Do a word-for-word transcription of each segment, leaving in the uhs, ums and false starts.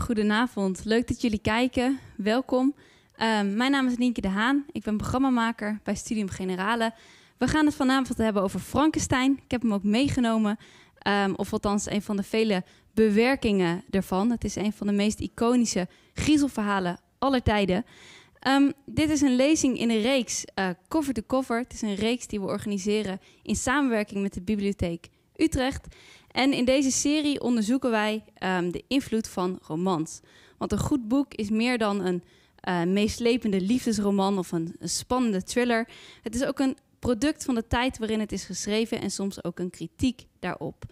goedenavond. Leuk dat jullie kijken. Welkom. Um, mijn naam is Nienke de Haan. Ik ben programmamaker bij Studium Generale. We gaan het vanavond hebben over Frankenstein. Ik heb hem ook meegenomen. Um, of althans een van de vele bewerkingen ervan. Het is een van de meest iconische griezelverhalen aller tijden. Um, dit is een lezing in een reeks uh, Cover to Cover. Het is een reeks die we organiseren in samenwerking met de Bibliotheek Utrecht. En in deze serie onderzoeken wij um, de invloed van romans. Want een goed boek is meer dan een uh, meeslepende liefdesroman of een, een spannende thriller. Het is ook een product van de tijd waarin het is geschreven en soms ook een kritiek daarop.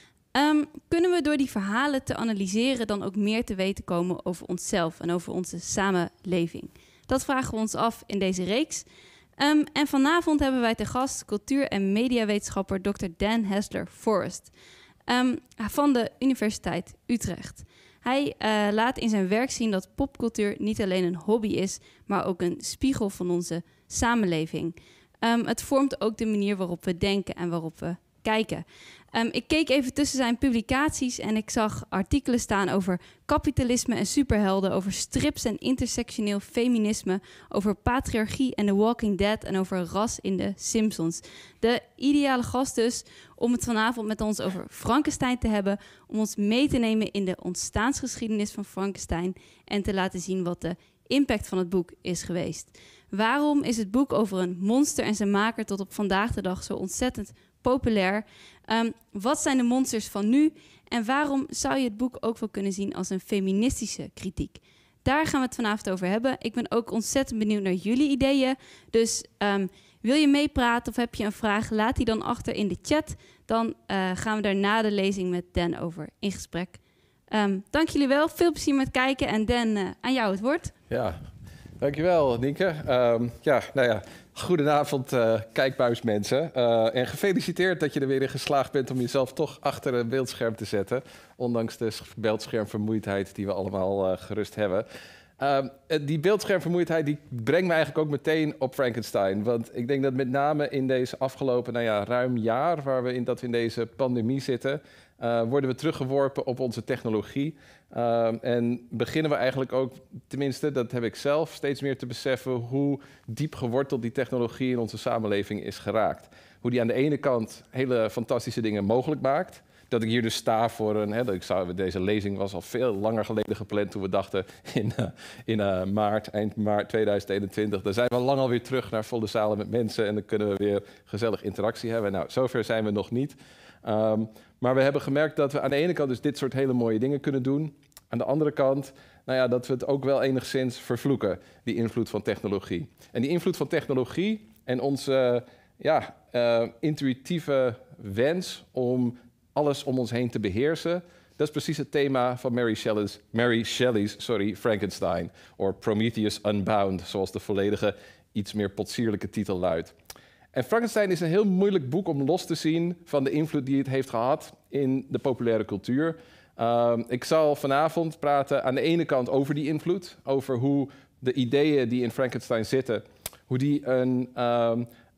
Um, kunnen we door die verhalen te analyseren dan ook meer te weten komen over onszelf en over onze samenleving? Dat vragen we ons af in deze reeks. Um, en vanavond hebben wij te gast cultuur- en mediawetenschapper dokter Dan Hasler-Forrest um, van de Universiteit Utrecht. Hij uh, laat in zijn werk zien dat popcultuur niet alleen een hobby is, maar ook een spiegel van onze samenleving. Um, het vormt ook de manier waarop we denken en waarop we kijken. Um, ik keek even tussen zijn publicaties en ik zag artikelen staan over kapitalisme en superhelden, over strips en intersectioneel feminisme, over patriarchie en The Walking Dead en over ras in de Simpsons. De ideale gast dus om het vanavond met ons over Frankenstein te hebben, om ons mee te nemen in de ontstaansgeschiedenis van Frankenstein en te laten zien wat de impact van het boek is geweest. Waarom is het boek over een monster en zijn maker tot op vandaag de dag zo ontzettend populair? Um, wat zijn de monsters van nu? En waarom zou je het boek ook wel kunnen zien als een feministische kritiek? Daar gaan we het vanavond over hebben. Ik ben ook ontzettend benieuwd naar jullie ideeën. Dus um, wil je meepraten of heb je een vraag? Laat die dan achter in de chat. Dan uh, gaan we daar na de lezing met Dan over in gesprek. Um, dank jullie wel. Veel plezier met kijken. En Dan, uh, aan jou het woord. Ja, dankjewel Nienke. Um, ja, nou ja, goedenavond uh, kijkbuismensen. Uh, en gefeliciteerd dat je er weer in geslaagd bent om jezelf toch achter een beeldscherm te zetten. Ondanks de beeldschermvermoeidheid die we allemaal uh, gerust hebben. Uh, die beeldschermvermoeidheid die brengt me eigenlijk ook meteen op Frankenstein. Want ik denk dat met name in deze afgelopen nou ja, ruim jaar, waar we in, dat we in deze pandemie zitten, Uh, worden we teruggeworpen op onze technologie. Uh, en beginnen we eigenlijk ook, tenminste, dat heb ik zelf, steeds meer te beseffen hoe diep geworteld die technologie in onze samenleving is geraakt. Hoe die aan de ene kant hele fantastische dingen mogelijk maakt. Dat ik hier dus sta voor een... Hè, dat ik zou, deze lezing was al veel langer geleden gepland toen we dachten in, uh, in uh, maart, eind maart tweeduizend eenentwintig. Dan zijn we lang alweer terug naar volle zalen met mensen en dan kunnen we weer gezellig interactie hebben. Nou, zover zijn we nog niet. Um, maar we hebben gemerkt dat we aan de ene kant dus dit soort hele mooie dingen kunnen doen. Aan de andere kant, nou ja, dat we het ook wel enigszins vervloeken, die invloed van technologie. En die invloed van technologie en onze uh, ja, uh, intuïtieve wens om alles om ons heen te beheersen, dat is precies het thema van Mary Shelley's, Mary Shelley's sorry, Frankenstein, of Prometheus Unbound, zoals de volledige, iets meer potsierlijke titel luidt. En Frankenstein is een heel moeilijk boek om los te zien van de invloed die het heeft gehad in de populaire cultuur. Uh, ik zal vanavond praten aan de ene kant over die invloed, over hoe de ideeën die in Frankenstein zitten, hoe die een, uh,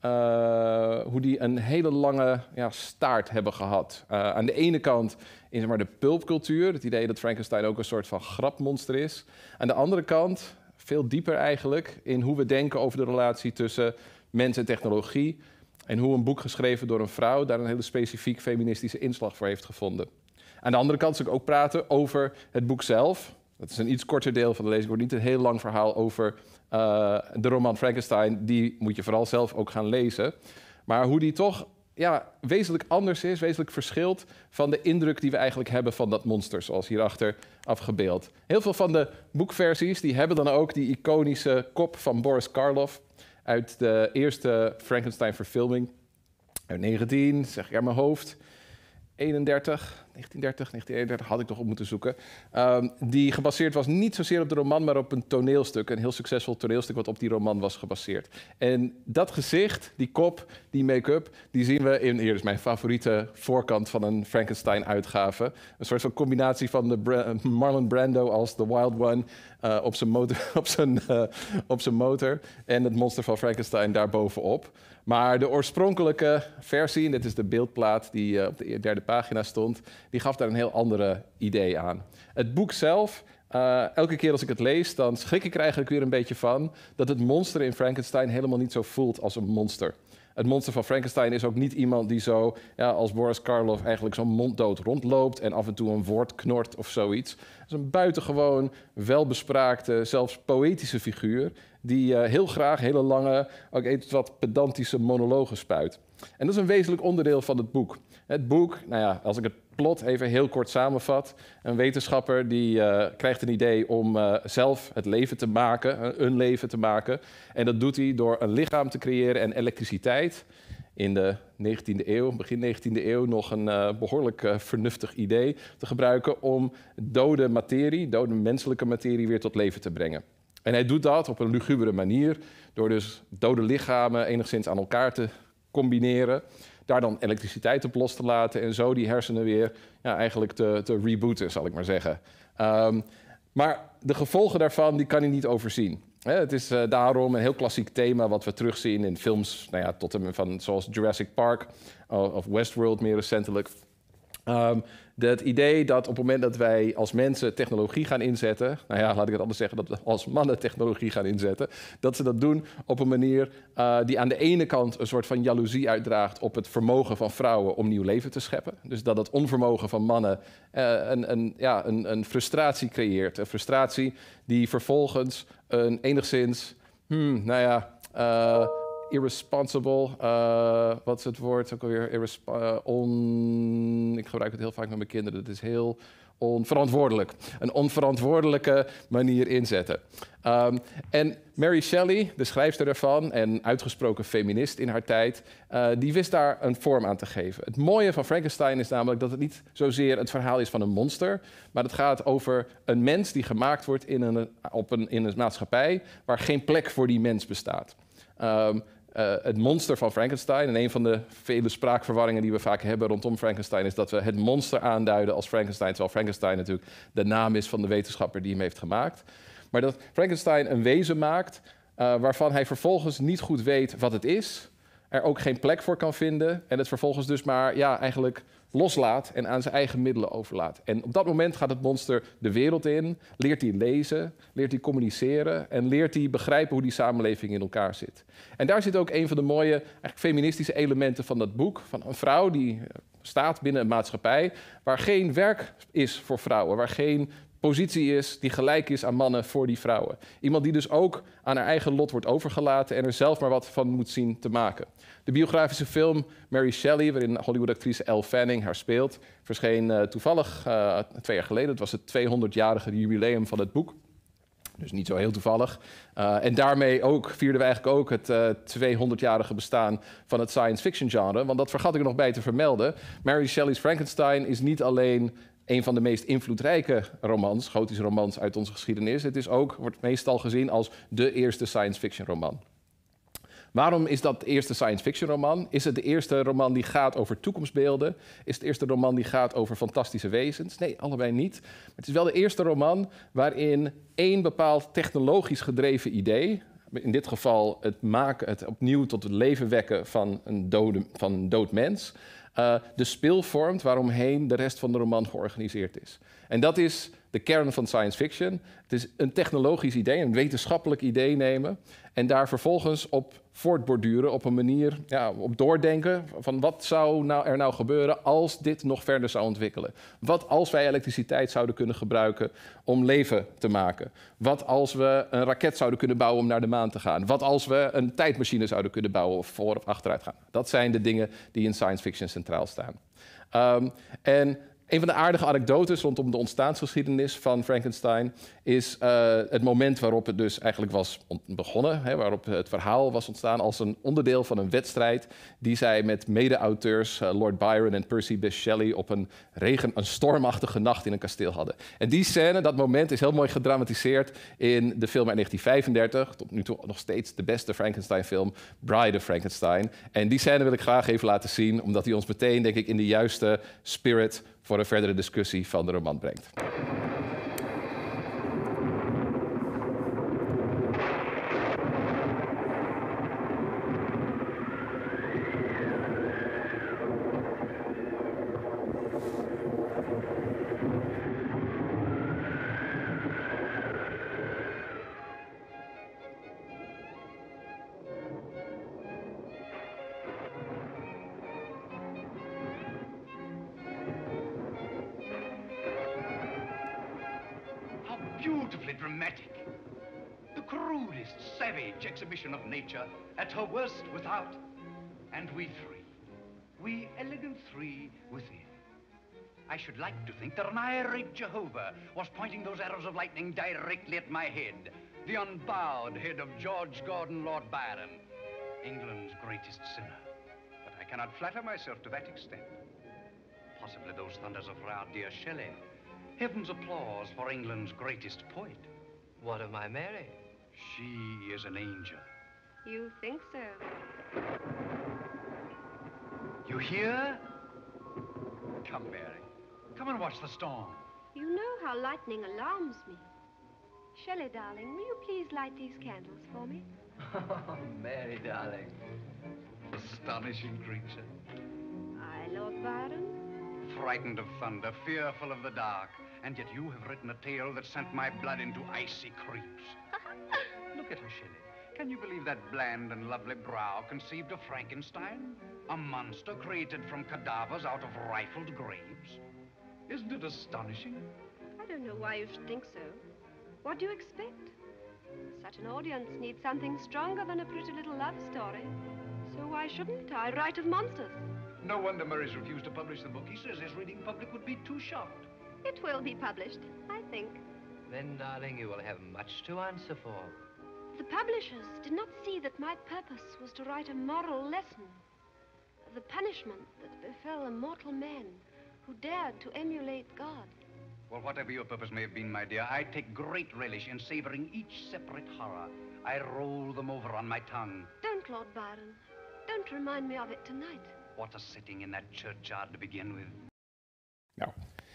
uh, hoe die een hele lange ja, staart hebben gehad. Uh, aan de ene kant in zeg maar, de pulpcultuur, het idee dat Frankenstein ook een soort van grapmonster is. Aan de andere kant, veel dieper eigenlijk, in hoe we denken over de relatie tussen mens en technologie en hoe een boek geschreven door een vrouw daar een hele specifiek feministische inslag voor heeft gevonden. Aan de andere kant zal ik ook praten over het boek zelf. Dat is een iets korter deel van de lezing. Het wordt niet een heel lang verhaal over uh, de roman Frankenstein. Die moet je vooral zelf ook gaan lezen. Maar hoe die toch ja, wezenlijk anders is, wezenlijk verschilt van de indruk die we eigenlijk hebben van dat monster, zoals hierachter afgebeeld. Heel veel van de boekversies die hebben dan ook die iconische kop van Boris Karloff uit de eerste Frankenstein-verfilming uit negentien, zeg ik uit mijn hoofd, eenendertig, negentien dertig, negentien eenendertig had ik toch op moeten zoeken. Um, die gebaseerd was niet zozeer op de roman, maar op een toneelstuk. Een heel succesvol toneelstuk wat op die roman was gebaseerd. En dat gezicht, die kop, die make-up, die zien we in... Hier is mijn favoriete voorkant van een Frankenstein-uitgave. Een soort van combinatie van de Bra- Marlon Brando als The Wild One uh, op zijn motor, op zijn, uh, op zijn motor en het monster van Frankenstein daarbovenop. Maar de oorspronkelijke versie, en dit is de beeldplaat die uh, op de derde pagina stond, die gaf daar een heel andere idee aan. Het boek zelf Uh, elke keer als ik het lees, dan schrik ik er eigenlijk weer een beetje van dat het monster in Frankenstein helemaal niet zo voelt als een monster. Het monster van Frankenstein is ook niet iemand die zo, ja, als Boris Karloff, eigenlijk zo monddood rondloopt en af en toe een woord knort of zoiets. Het is een buitengewoon welbespraakte, zelfs poëtische figuur die uh, heel graag hele lange, ook iets wat pedantische monologen spuit. En dat is een wezenlijk onderdeel van het boek. Het boek, nou ja, als ik het plot even heel kort samenvat. Een wetenschapper die uh, krijgt een idee om uh, zelf het leven te maken, een leven te maken. En dat doet hij door een lichaam te creëren en elektriciteit. In de negentiende eeuw, begin negentiende eeuw, nog een uh, behoorlijk uh, vernuftig idee te gebruiken om dode materie, dode menselijke materie, weer tot leven te brengen. En hij doet dat op een lugubere manier, door dus dode lichamen enigszins aan elkaar te combineren, daar dan elektriciteit op los te laten en zo die hersenen weer ja, eigenlijk te, te rebooten, zal ik maar zeggen. Um, maar de gevolgen daarvan die kan hij niet overzien. He, het is uh, daarom een heel klassiek thema wat we terugzien in films, nou ja, tot en met van, zoals Jurassic Park of Westworld meer recentelijk. Um, het idee dat op het moment dat wij als mensen technologie gaan inzetten, nou ja, laat ik het anders zeggen, dat we als mannen technologie gaan inzetten, dat ze dat doen op een manier uh, die aan de ene kant een soort van jaloezie uitdraagt op het vermogen van vrouwen om nieuw leven te scheppen. Dus dat het onvermogen van mannen uh, een, een, ja, een, een frustratie creëert. Een frustratie die vervolgens een enigszins, hmm, nou ja, uh, irresponsible, uh, wat is het woord ook alweer? Irresp- uh, on... Ik gebruik het heel vaak met mijn kinderen. Het is heel onverantwoordelijk. Een onverantwoordelijke manier inzetten. Um, en Mary Shelley, de schrijfster daarvan en uitgesproken feminist in haar tijd, uh, die wist daar een vorm aan te geven. Het mooie van Frankenstein is namelijk dat het niet zozeer het verhaal is van een monster, maar het gaat over een mens die gemaakt wordt in een, op een, in een maatschappij waar geen plek voor die mens bestaat. Um, Uh, het monster van Frankenstein, en een van de vele spraakverwarringen die we vaak hebben rondom Frankenstein, is dat we het monster aanduiden als Frankenstein, terwijl Frankenstein natuurlijk de naam is van de wetenschapper die hem heeft gemaakt. Maar dat Frankenstein een wezen maakt uh, waarvan hij vervolgens niet goed weet wat het is, er ook geen plek voor kan vinden en het vervolgens dus maar ja, eigenlijk loslaat en aan zijn eigen middelen overlaat. En op dat moment gaat het monster de wereld in, leert hij lezen, leert hij communiceren en leert hij begrijpen hoe die samenleving in elkaar zit. En daar zit ook een van de mooie eigenlijk feministische elementen van dat boek, van een vrouw die staat binnen een maatschappij waar geen werk is voor vrouwen, waar geen positie is die gelijk is aan mannen voor die vrouwen. Iemand die dus ook aan haar eigen lot wordt overgelaten en er zelf maar wat van moet zien te maken. De biografische film Mary Shelley, waarin Hollywood-actrice Elle Fanning haar speelt, verscheen uh, toevallig uh, twee jaar geleden. Het was het tweehonderdjarige jubileum van het boek. Dus niet zo heel toevallig. Uh, en daarmee ook, vierden we eigenlijk ook het uh, tweehonderdjarige bestaan van het science fiction genre. Want dat vergat ik er nog bij te vermelden. Mary Shelley's Frankenstein is niet alleen een van de meest invloedrijke romans, gotische romans uit onze geschiedenis. Het is ook, wordt meestal gezien als de eerste science fiction roman. Waarom is dat de eerste science fiction roman? Is het de eerste roman die gaat over toekomstbeelden? Is het de eerste roman die gaat over fantastische wezens? Nee, allebei niet. Maar het is wel de eerste roman waarin één bepaald technologisch gedreven idee, in dit geval het maken, het opnieuw tot het leven wekken van een, dode, van een dood mens, uh, de spil vormt waaromheen de rest van de roman georganiseerd is. En dat is de kern van science fiction. Het is een technologisch idee, een wetenschappelijk idee nemen en daar vervolgens op voortborduren, op een manier, ja, op doordenken van wat zou nou er nou gebeuren als dit nog verder zou ontwikkelen. Wat als wij elektriciteit zouden kunnen gebruiken om leven te maken? Wat als we een raket zouden kunnen bouwen om naar de maan te gaan? Wat als we een tijdmachine zouden kunnen bouwen of voor of achteruit gaan? Dat zijn de dingen die in science fiction centraal staan. Um, en een van de aardige anekdotes rondom de ontstaansgeschiedenis van Frankenstein is uh, het moment waarop het dus eigenlijk was begonnen, hè, waarop het verhaal was ontstaan als een onderdeel van een wedstrijd die zij met mede-auteurs uh, Lord Byron en Percy Bysshe Shelley op een, regen, een stormachtige nacht in een kasteel hadden. En die scène, dat moment, is heel mooi gedramatiseerd in de film uit negentien vijfendertig, tot nu toe nog steeds de beste Frankenstein-film, Bride of Frankenstein. En die scène wil ik graag even laten zien, omdat die ons meteen, denk ik, in de juiste spirit voor een verdere discussie van de roman brengt. beautifully dramatic. The crudest, savage exhibition of nature at her worst without, and we three, we elegant three within. I should like to think that an irate Jehovah was pointing those arrows of lightning directly at my head, the unbowed head of George Gordon Lord Byron, England's greatest sinner. But I cannot flatter myself to that extent. Possibly those thunders of our dear Shelley, heaven's applause for England's greatest poet. What of my Mary? She is an angel. You think so? You hear? Come, Mary. Come and watch the storm. You know how lightning alarms me. Shelley, darling, will you please light these candles for me? Oh, Mary, darling. Astonishing creature. I, Lord Byron. Frightened of thunder, fearful of the dark, and yet you have written a tale that sent my blood into icy creeps. Look at her, Shelley. Can you believe that bland and lovely brow conceived of Frankenstein? A monster created from cadavers out of rifled graves? Isn't it astonishing? I don't know why you should think so. What do you expect? Such an audience needs something stronger than a pretty little love story. So why shouldn't I write of monsters? No wonder Murray's refused to publish the book. He says his reading public would be too shocked. It will be published, I think. Then, darling, you will have much to answer for. The publishers did not see that my purpose was to write a moral lesson. The punishment that befell a mortal man who dared to emulate God. Well, whatever your purpose may have been, my dear, I take great relish in savoring each separate horror. I roll them over on my tongue. Don't, Lord Byron. Don't remind me of it tonight. What a setting in that churchyard to begin with. Nou,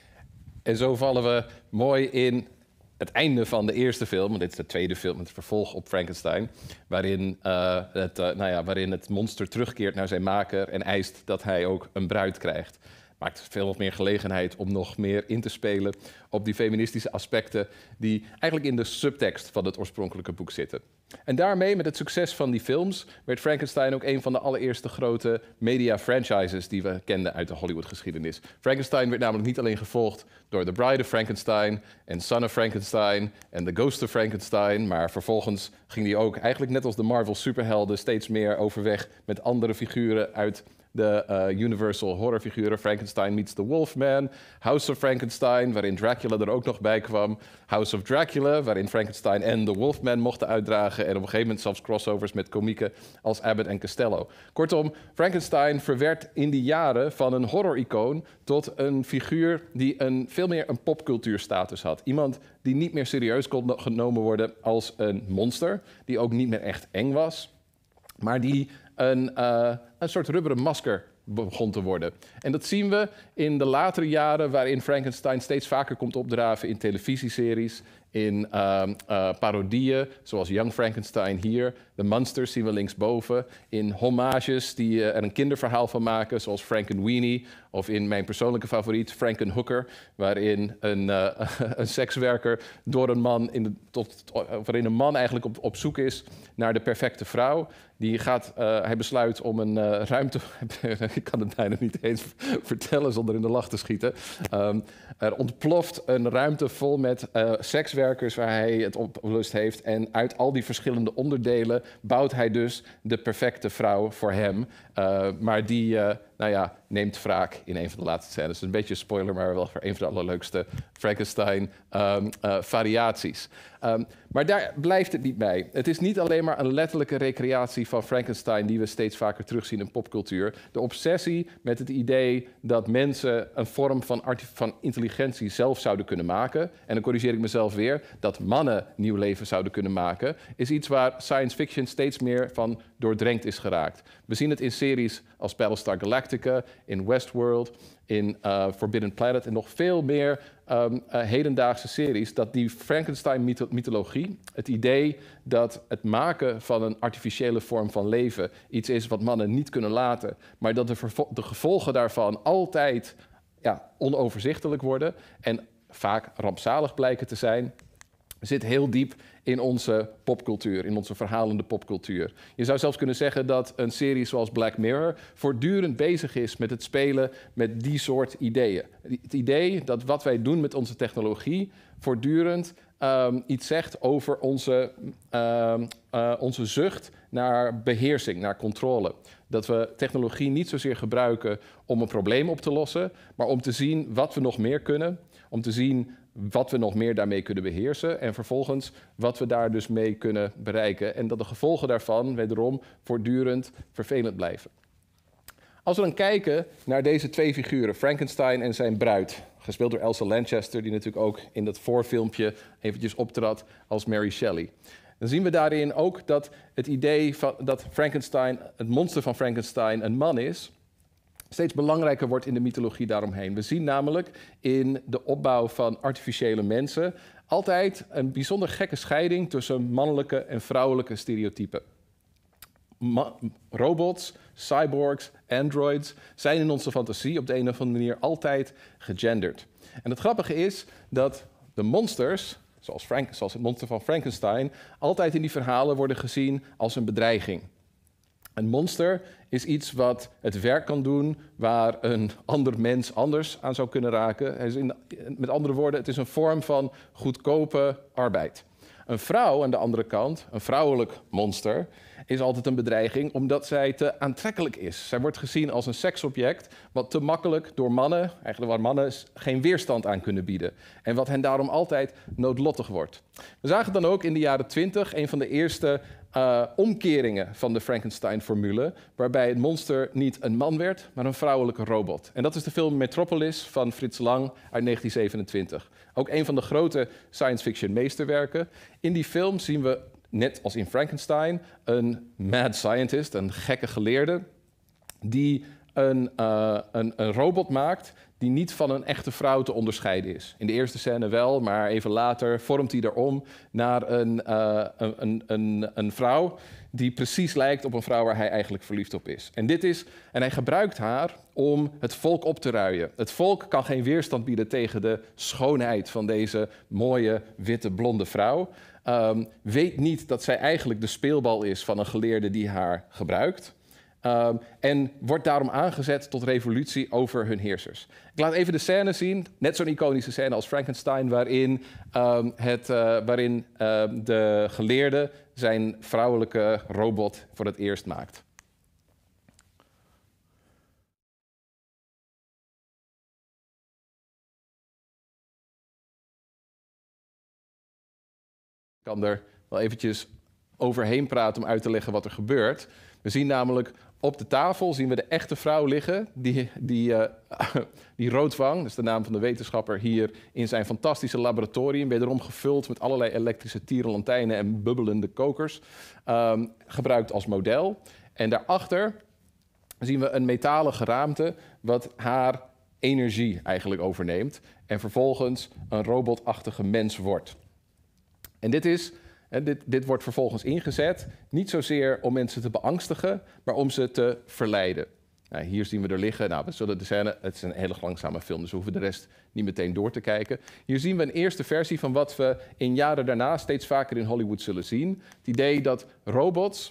en zo vallen we mooi in het einde van de eerste film, want dit is de tweede film, het vervolg op Frankenstein, waarin, uh, het, uh, nou ja, waarin het monster terugkeert naar zijn maker en eist dat hij ook een bruid krijgt. Maakt veel meer gelegenheid om nog meer in te spelen op die feministische aspecten die eigenlijk in de subtekst van het oorspronkelijke boek zitten. En daarmee, met het succes van die films, werd Frankenstein ook een van de allereerste grote media-franchises die we kenden uit de Hollywood-geschiedenis. Frankenstein werd namelijk niet alleen gevolgd door The Bride of Frankenstein en Son of Frankenstein en The Ghost of Frankenstein, maar vervolgens ging die ook, eigenlijk net als de Marvel-superhelden, steeds meer overweg met andere figuren uit de uh, Universal horrorfiguren. Frankenstein meets the Wolfman, House of Frankenstein, waarin Dracula er ook nog bij kwam, House of Dracula, waarin Frankenstein en the Wolfman mochten uitdragen en op een gegeven moment zelfs crossovers met komieken als Abbott en Costello. Kortom, Frankenstein verwerd in die jaren van een horror-icoon tot een figuur die een, veel meer een popcultuurstatus had. Iemand die niet meer serieus kon genomen worden als een monster, die ook niet meer echt eng was, maar die een, uh, een soort rubberen masker begon te worden. En dat zien we in de latere jaren, waarin Frankenstein steeds vaker komt opdraven in televisieseries, in uh, uh, parodieën, zoals Young Frankenstein hier. De Monsters zien we linksboven. In hommages die uh, er een kinderverhaal van maken, zoals Frankenweenie. Of in mijn persoonlijke favoriet, Frankenhooker, waarin een, uh, een sekswerker door een man, in de, tot, waarin een man eigenlijk op, op zoek is naar de perfecte vrouw. Die gaat, uh, hij besluit om een uh, ruimte... Ik kan het bijna niet eens vertellen zonder in de lach te schieten. Um, er ontploft een ruimte vol met uh, sekswerkers waar hij het op lust heeft. En uit al die verschillende onderdelen bouwt hij dus de perfecte vrouw voor hem. Uh, maar die... Uh, Nou ja, neemt wraak in een van de laatste scènes. Dus een beetje spoiler, maar wel voor een van de allerleukste Frankenstein-variaties. Um, uh, um, maar daar blijft het niet bij. Het is niet alleen maar een letterlijke recreatie van Frankenstein die we steeds vaker terugzien in popcultuur. De obsessie met het idee dat mensen een vorm van, van intelligentie zelf zouden kunnen maken. En dan corrigeer ik mezelf weer, dat mannen nieuw leven zouden kunnen maken, is iets waar science fiction steeds meer van doordrenkt is geraakt. We zien het in series als Battlestar Galactica, in Westworld, in uh, Forbidden Planet en nog veel meer um, uh, hedendaagse series, dat die Frankenstein-mythologie, het idee dat het maken van een artificiële vorm van leven iets is wat mannen niet kunnen laten, maar dat de, de gevolgen daarvan altijd ja, onoverzichtelijk worden en vaak rampzalig blijken te zijn, zit heel diep in onze popcultuur, in onze verhalende popcultuur. Je zou zelfs kunnen zeggen dat een serie zoals Black Mirror voortdurend bezig is met het spelen met die soort ideeën. Het idee dat wat wij doen met onze technologie voortdurend um, iets zegt over onze, uh, uh, onze zucht naar beheersing, naar controle. Dat we technologie niet zozeer gebruiken om een probleem op te lossen, maar om te zien wat we nog meer kunnen, om te zien wat we nog meer daarmee kunnen beheersen en vervolgens wat we daar dus mee kunnen bereiken. En dat de gevolgen daarvan wederom voortdurend vervelend blijven. Als we dan kijken naar deze twee figuren, Frankenstein en zijn bruid, gespeeld door Elsa Lanchester, die natuurlijk ook in dat voorfilmpje eventjes optrad als Mary Shelley. Dan zien we daarin ook dat het idee van, dat Frankenstein, het monster van Frankenstein, een man is, steeds belangrijker wordt in de mythologie daaromheen. We zien namelijk in de opbouw van artificiële mensen altijd een bijzonder gekke scheiding tussen mannelijke en vrouwelijke stereotypen. Ma- robots, cyborgs, androids zijn in onze fantasie op de een of andere manier altijd gegenderd. En het grappige is dat de monsters, zoals, Frank, zoals het monster van Frankenstein, altijd in die verhalen worden gezien als een bedreiging. Een monster is iets wat het werk kan doen waar een ander mens anders aan zou kunnen raken. Het is in, met andere woorden, het is een vorm van goedkope arbeid. Een vrouw aan de andere kant, een vrouwelijk monster, is altijd een bedreiging omdat zij te aantrekkelijk is. Zij wordt gezien als een seksobject wat te makkelijk door mannen, eigenlijk waar mannen geen weerstand aan kunnen bieden. En wat hen daarom altijd noodlottig wordt. We zagen dan ook in de jaren twintig een van de eerste uh, omkeringen van de Frankenstein-formule, waarbij het monster niet een man werd, maar een vrouwelijke robot. En dat is de film Metropolis van Fritz Lang uit negentien zevenentwintig. Ook een van de grote science fiction meesterwerken. In die film zien we, net als in Frankenstein, een mad scientist, een gekke geleerde, die een, uh, een, een robot maakt die niet van een echte vrouw te onderscheiden is. In de eerste scène wel, maar even later vormt hij erom naar een, uh, een, een, een vrouw die precies lijkt op een vrouw waar hij eigenlijk verliefd op is. En dit is, en hij gebruikt haar om het volk op te ruien. Het volk kan geen weerstand bieden tegen de schoonheid van deze mooie, witte, blonde vrouw. Um, weet niet dat zij eigenlijk de speelbal is van een geleerde die haar gebruikt. Um, en wordt daarom aangezet tot revolutie over hun heersers. Ik laat even de scène zien, net zo'n iconische scène als Frankenstein, waarin, um, het, uh, waarin uh, de geleerde zijn vrouwelijke robot voor het eerst maakt. Ik kan er wel eventjes overheen praten om uit te leggen wat er gebeurt. We zien namelijk op de tafel zien we de echte vrouw liggen, die, die, uh, die Roodwang, dat is de naam van de wetenschapper, hier in zijn fantastische laboratorium, wederom gevuld met allerlei elektrische tierenlantijnen en bubbelende kokers, um, gebruikt als model. En daarachter zien we een metalen geraamte wat haar energie eigenlijk overneemt en vervolgens een robotachtige mens wordt. En dit is... En dit, dit wordt vervolgens ingezet, niet zozeer om mensen te beangstigen, maar om ze te verleiden. Nou, hier zien we er liggen. Nou, we zullen de scène, het is een hele langzame film, dus we hoeven de rest niet meteen door te kijken. Hier zien we een eerste versie van wat we in jaren daarna steeds vaker in Hollywood zullen zien. Het idee dat robots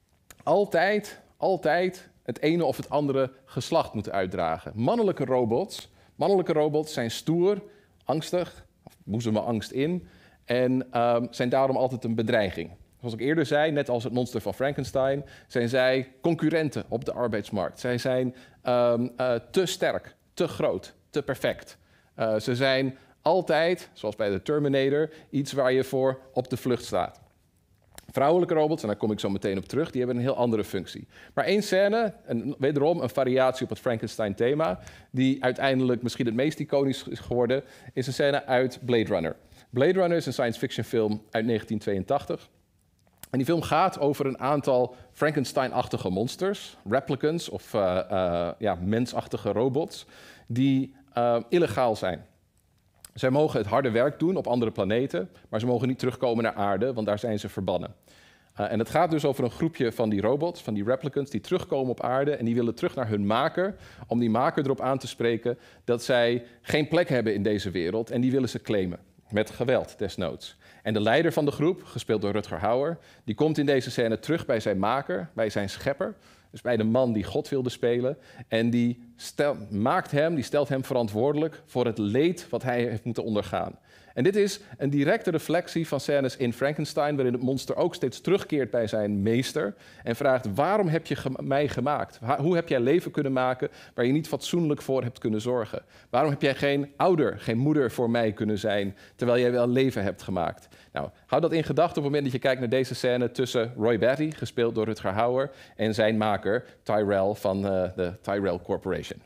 altijd, altijd het ene of het andere geslacht moeten uitdragen. Mannelijke robots, mannelijke robots zijn stoer, angstig, of boezemen angst in. En um, zijn daarom altijd een bedreiging. Zoals ik eerder zei, net als het monster van Frankenstein, zijn zij concurrenten op de arbeidsmarkt. Zij zijn um, uh, te sterk, te groot, te perfect. Uh, ze zijn altijd, zoals bij de Terminator, iets waar je voor op de vlucht staat. Vrouwelijke robots, en daar kom ik zo meteen op terug, die hebben een heel andere functie. Maar één scène, en wederom een variatie op het Frankenstein-thema, die uiteindelijk misschien het meest iconisch is geworden, is een scène uit Blade Runner. Blade Runner is een science fiction film uit negentien tweeëntachtig. En die film gaat over een aantal Frankenstein-achtige monsters, replicants of uh, uh, ja, mensachtige robots, die uh, illegaal zijn. Zij mogen het harde werk doen op andere planeten, maar ze mogen niet terugkomen naar aarde, want daar zijn ze verbannen. Uh, en het gaat dus over een groepje van die robots, van die replicants, die terugkomen op aarde en die willen terug naar hun maker, om die maker erop aan te spreken dat zij geen plek hebben in deze wereld en die willen ze claimen. Met geweld, desnoods. En de leider van de groep, gespeeld door Rutger Hauer, die komt in deze scène terug bij zijn maker, bij zijn schepper. Dus bij de man die God wilde spelen. En die stel, maakt hem, die stelt hem verantwoordelijk voor het leed wat hij heeft moeten ondergaan. En dit is een directe reflectie van scènes in Frankenstein, waarin het monster ook steeds terugkeert bij zijn meester en vraagt: waarom heb je ge- mij gemaakt? Hoe heb jij leven kunnen maken waar je niet fatsoenlijk voor hebt kunnen zorgen? Waarom heb jij geen ouder, geen moeder voor mij kunnen zijn, terwijl jij wel leven hebt gemaakt? Nou, hou dat in gedachten op het moment dat je kijkt naar deze scène tussen Roy Batty, gespeeld door Rutger Hauer, en zijn maker Tyrell van uh, de Tyrell Corporation.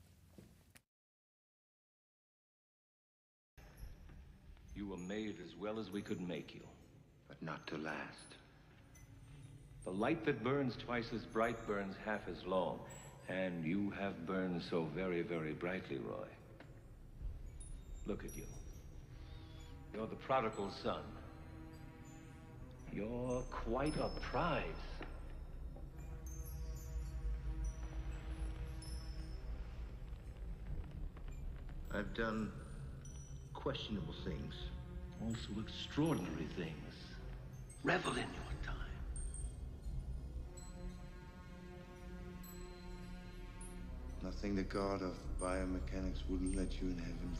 You were made as well as we could make you, but not to last. The light that burns twice as bright burns half as long, and you have burned so very, very brightly, Roy. Look at you. You're the prodigal son. You're quite a prize. I've done questionable things. Also extraordinary things. Revel in your time. Nothing the god of biomechanics wouldn't let you in heaven.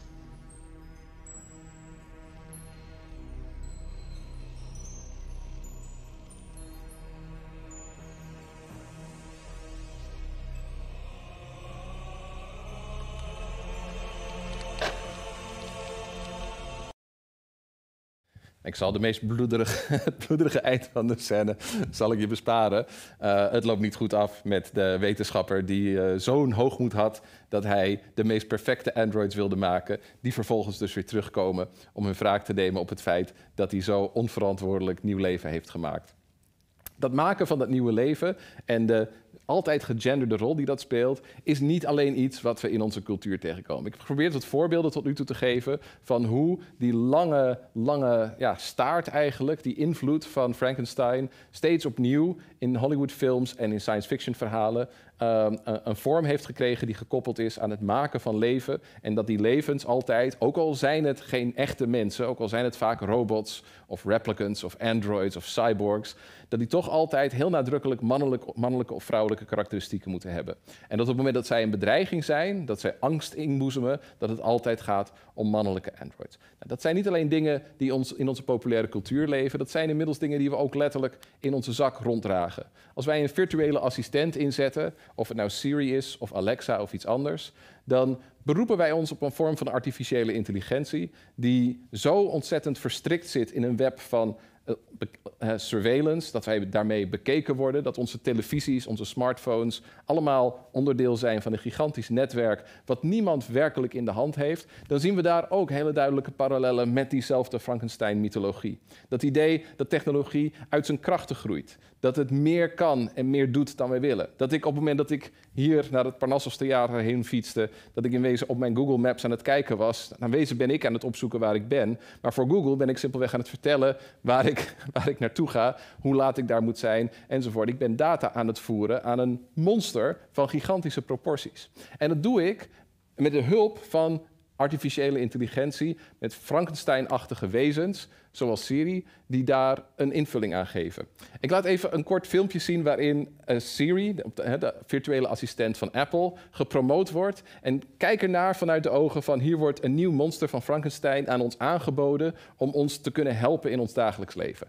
Ik zal de meest bloederige, het bloederige eind van de scène zal ik je besparen. Uh, het loopt niet goed af met de wetenschapper die uh, zo'n hoogmoed had dat hij de meest perfecte androids wilde maken, die vervolgens dus weer terugkomen om hun wraak te nemen op het feit dat hij zo onverantwoordelijk nieuw leven heeft gemaakt. Dat maken van dat nieuwe leven en de altijd gegenderde rol die dat speelt, is niet alleen iets wat we in onze cultuur tegenkomen. Ik heb geprobeerd wat voorbeelden tot nu toe te geven van hoe die lange, lange ja, staart eigenlijk, die invloed van Frankenstein, steeds opnieuw in Hollywoodfilms en in science fiction verhalen um, een, een vorm heeft gekregen die gekoppeld is aan het maken van leven. En dat die levens altijd, ook al zijn het geen echte mensen, ook al zijn het vaak robots of replicants of androids of cyborgs, dat die toch altijd heel nadrukkelijk mannelijk, mannelijke of vrouwelijke karakteristieken moeten hebben. En dat op het moment dat zij een bedreiging zijn, dat zij angst inboezemen, dat het altijd gaat om mannelijke androids. Nou, dat zijn niet alleen dingen die ons in onze populaire cultuur leven, dat zijn inmiddels dingen die we ook letterlijk in onze zak ronddragen. Als wij een virtuele assistent inzetten, of het nou Siri is of Alexa of iets anders, dan beroepen wij ons op een vorm van artificiële intelligentie die zo ontzettend verstrikt zit in een web van Uh, uh, surveillance, dat wij daarmee bekeken worden, dat onze televisies, onze smartphones allemaal onderdeel zijn van een gigantisch netwerk wat niemand werkelijk in de hand heeft, dan zien we daar ook hele duidelijke parallellen met diezelfde Frankenstein-mythologie. Dat idee dat technologie uit zijn krachten groeit, dat het meer kan en meer doet dan wij willen. Dat ik op het moment dat ik hier naar het Parnassus Theater heen fietste, dat ik in wezen op mijn Google Maps aan het kijken was, dan wezen ben ik aan het opzoeken waar ik ben, maar voor Google ben ik simpelweg aan het vertellen waar ik, waar ik naartoe ga, hoe laat ik daar moet zijn, enzovoort. Ik ben data aan het voeren aan een monster van gigantische proporties. En dat doe ik met de hulp van artificiële intelligentie, met Frankenstein-achtige wezens, zoals Siri, die daar een invulling aan geven. Ik laat even een kort filmpje zien waarin uh, Siri, de, de virtuele assistent van Apple, gepromoot wordt. En kijk ernaar vanuit de ogen van hier wordt een nieuw monster van Frankenstein aan ons aangeboden om ons te kunnen helpen in ons dagelijks leven.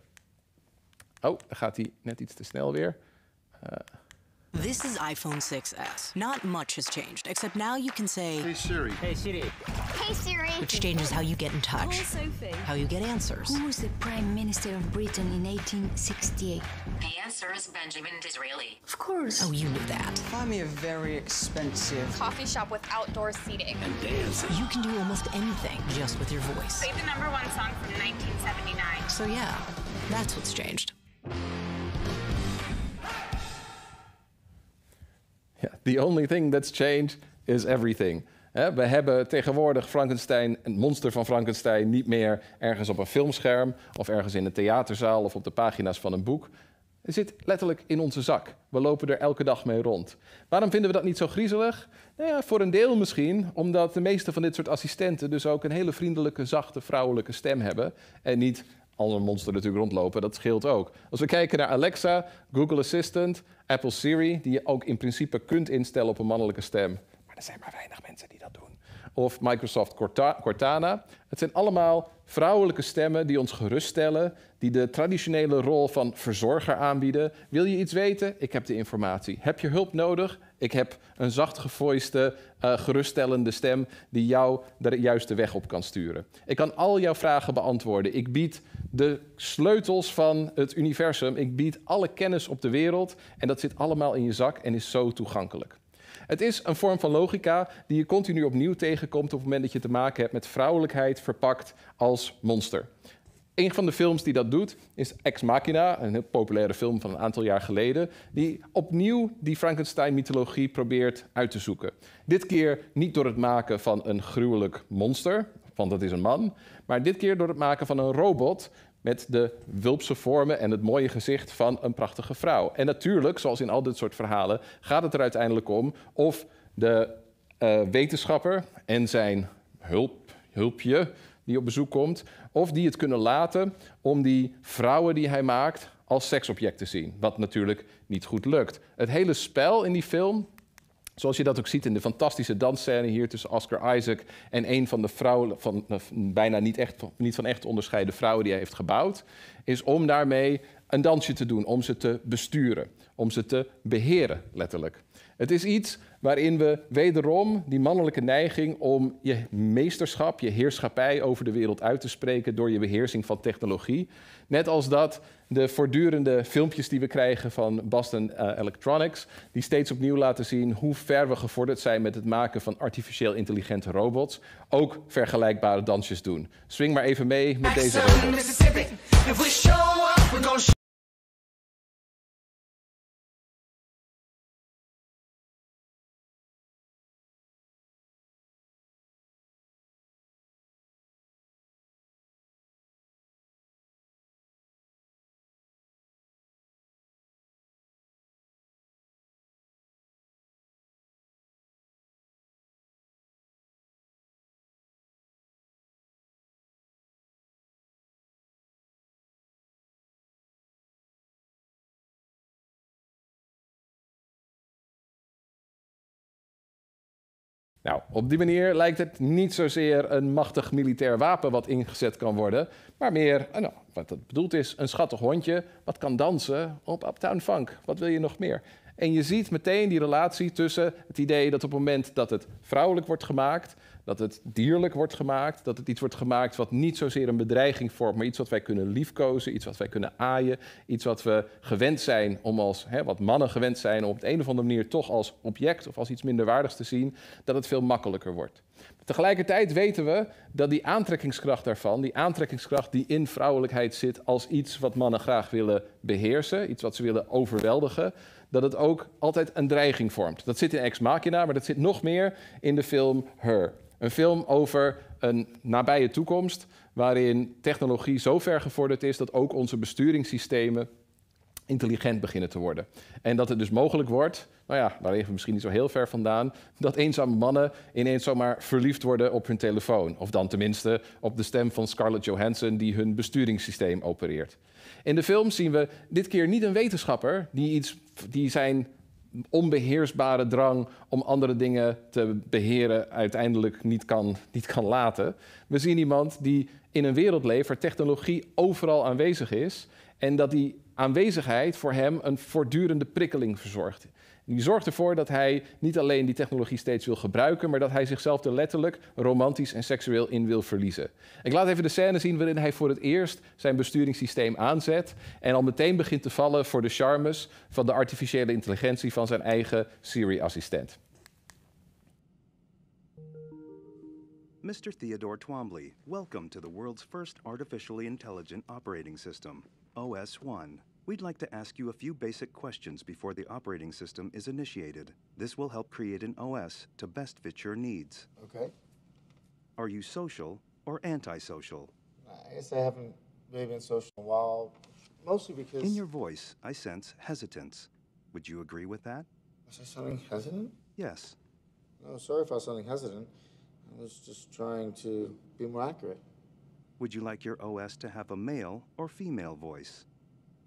Oh, daar gaat hij net iets te snel weer. Uh, This is iPhone six S. Not much has changed, except now you can say, Hey Siri. Hey Siri. Hey, Siri. which changes how you get in touch, Oh, Sophie. how you get answers. Who was the Prime Minister of Britain in eighteen sixty-eight? The answer is Benjamin Disraeli. Of course. Oh, you knew that. Find me a very expensive coffee shop with outdoor seating. And dance. You can do almost anything just with your voice. Play the number one song from nineteen seventy-nine. So yeah, that's what's changed. Yeah, the only thing that's changed is everything. He, we hebben tegenwoordig Frankenstein, het monster van Frankenstein, niet meer ergens op een filmscherm of ergens in een theaterzaal of op de pagina's van een boek. Het zit letterlijk in onze zak. We lopen er elke dag mee rond. Waarom vinden we dat niet zo griezelig? Nou ja, voor een deel misschien, omdat de meeste van dit soort assistenten dus ook een hele vriendelijke, zachte, vrouwelijke stem hebben en niet al een monster natuurlijk rondlopen, dat scheelt ook. Als we kijken naar Alexa, Google Assistant, Apple Siri, die je ook in principe kunt instellen op een mannelijke stem. Maar er Er zijn maar weinig mensen die dat doen. Of Microsoft Corta- Cortana. Het zijn allemaal vrouwelijke stemmen die ons geruststellen, die de traditionele rol van verzorger aanbieden. Wil je iets weten? Ik heb de informatie. Heb je hulp nodig? Ik heb een zacht gevoiste, uh, geruststellende stem die jou de juiste weg op kan sturen. Ik kan al jouw vragen beantwoorden. Ik bied de sleutels van het universum. Ik bied alle kennis op de wereld. En dat zit allemaal in je zak en is zo toegankelijk. Het is een vorm van logica die je continu opnieuw tegenkomt op het moment dat je te maken hebt met vrouwelijkheid verpakt als monster. Een van de films die dat doet is Ex Machina, een heel populaire film van een aantal jaar geleden, die opnieuw die Frankenstein-mythologie probeert uit te zoeken. Dit keer niet door het maken van een gruwelijk monster, want dat is een man, maar dit keer door het maken van een robot met de wulpse vormen en het mooie gezicht van een prachtige vrouw. En natuurlijk, zoals in al dit soort verhalen, gaat het er uiteindelijk om of de uh, wetenschapper en zijn hulp, hulpje die op bezoek komt, of die het kunnen laten om die vrouwen die hij maakt als seksobject te zien. Wat natuurlijk niet goed lukt. Het hele spel in die film, zoals je dat ook ziet in de fantastische dansscène hier tussen Oscar Isaac en een van de vrouwen, van, bijna niet, echt, niet van echt te onderscheiden vrouwen die hij heeft gebouwd, is om daarmee een dansje te doen, om ze te besturen, om ze te beheren, letterlijk. Het is iets waarin we wederom die mannelijke neiging om je meesterschap, je heerschappij over de wereld uit te spreken door je beheersing van technologie. Net als dat de voortdurende filmpjes die we krijgen van Boston uh, Electronics, die steeds opnieuw laten zien hoe ver we gevorderd zijn met het maken van artificieel intelligente robots, ook vergelijkbare dansjes doen. Swing maar even mee met deze robot. Nou, op die manier lijkt het niet zozeer een machtig militair wapen wat ingezet kan worden, maar meer, nou, wat het bedoeld is, een schattig hondje wat kan dansen op Uptown Funk. Wat wil je nog meer? En je ziet meteen die relatie tussen het idee dat op het moment dat het vrouwelijk wordt gemaakt, dat het dierlijk wordt gemaakt, dat het iets wordt gemaakt wat niet zozeer een bedreiging vormt, maar iets wat wij kunnen liefkozen, iets wat wij kunnen aaien, iets wat we gewend zijn om als, hè, wat mannen gewend zijn om op de een of andere manier toch als object of als iets minderwaardigs te zien, dat het veel makkelijker wordt. Tegelijkertijd weten we dat die aantrekkingskracht daarvan, die aantrekkingskracht die in vrouwelijkheid zit als iets wat mannen graag willen beheersen, iets wat ze willen overweldigen, dat het ook altijd een dreiging vormt. Dat zit in Ex Machina, maar dat zit nog meer in de film Her. Een film over een nabije toekomst waarin technologie zo ver gevorderd is dat ook onze besturingssystemen intelligent beginnen te worden. En dat het dus mogelijk wordt, nou ja, daar liggen we misschien niet zo heel ver vandaan, dat eenzame mannen ineens zomaar verliefd worden op hun telefoon. Of dan tenminste op de stem van Scarlett Johansson die hun besturingssysteem opereert. In de film zien we dit keer niet een wetenschapper die, iets, die zijn onbeheersbare drang om andere dingen te beheren uiteindelijk niet kan, niet kan laten. We zien iemand die in een wereld leeft waar technologie overal aanwezig is en dat die aanwezigheid voor hem een voortdurende prikkeling verzorgt. Die zorgt ervoor dat hij niet alleen die technologie steeds wil gebruiken, maar dat hij zichzelf er letterlijk romantisch en seksueel in wil verliezen. Ik laat even de scène zien waarin hij voor het eerst zijn besturingssysteem aanzet en al meteen begint te vallen voor de charmes van de artificiële intelligentie van zijn eigen Siri-assistent. Mister Theodore Twombly, welcome to the world's first artificially intelligent operating system, O S one. We'd like to ask you a few basic questions before the operating system is initiated. This will help create an O S to best fit your needs. Okay. Are you social or antisocial? I guess I haven't really been social in a while, mostly because... In your voice, I sense hesitance. Would you agree with that? Was I sounding hesitant? Yes. No, sorry if I was sounding hesitant. I was just trying to be more accurate. Would you like your O S to have a male or female voice?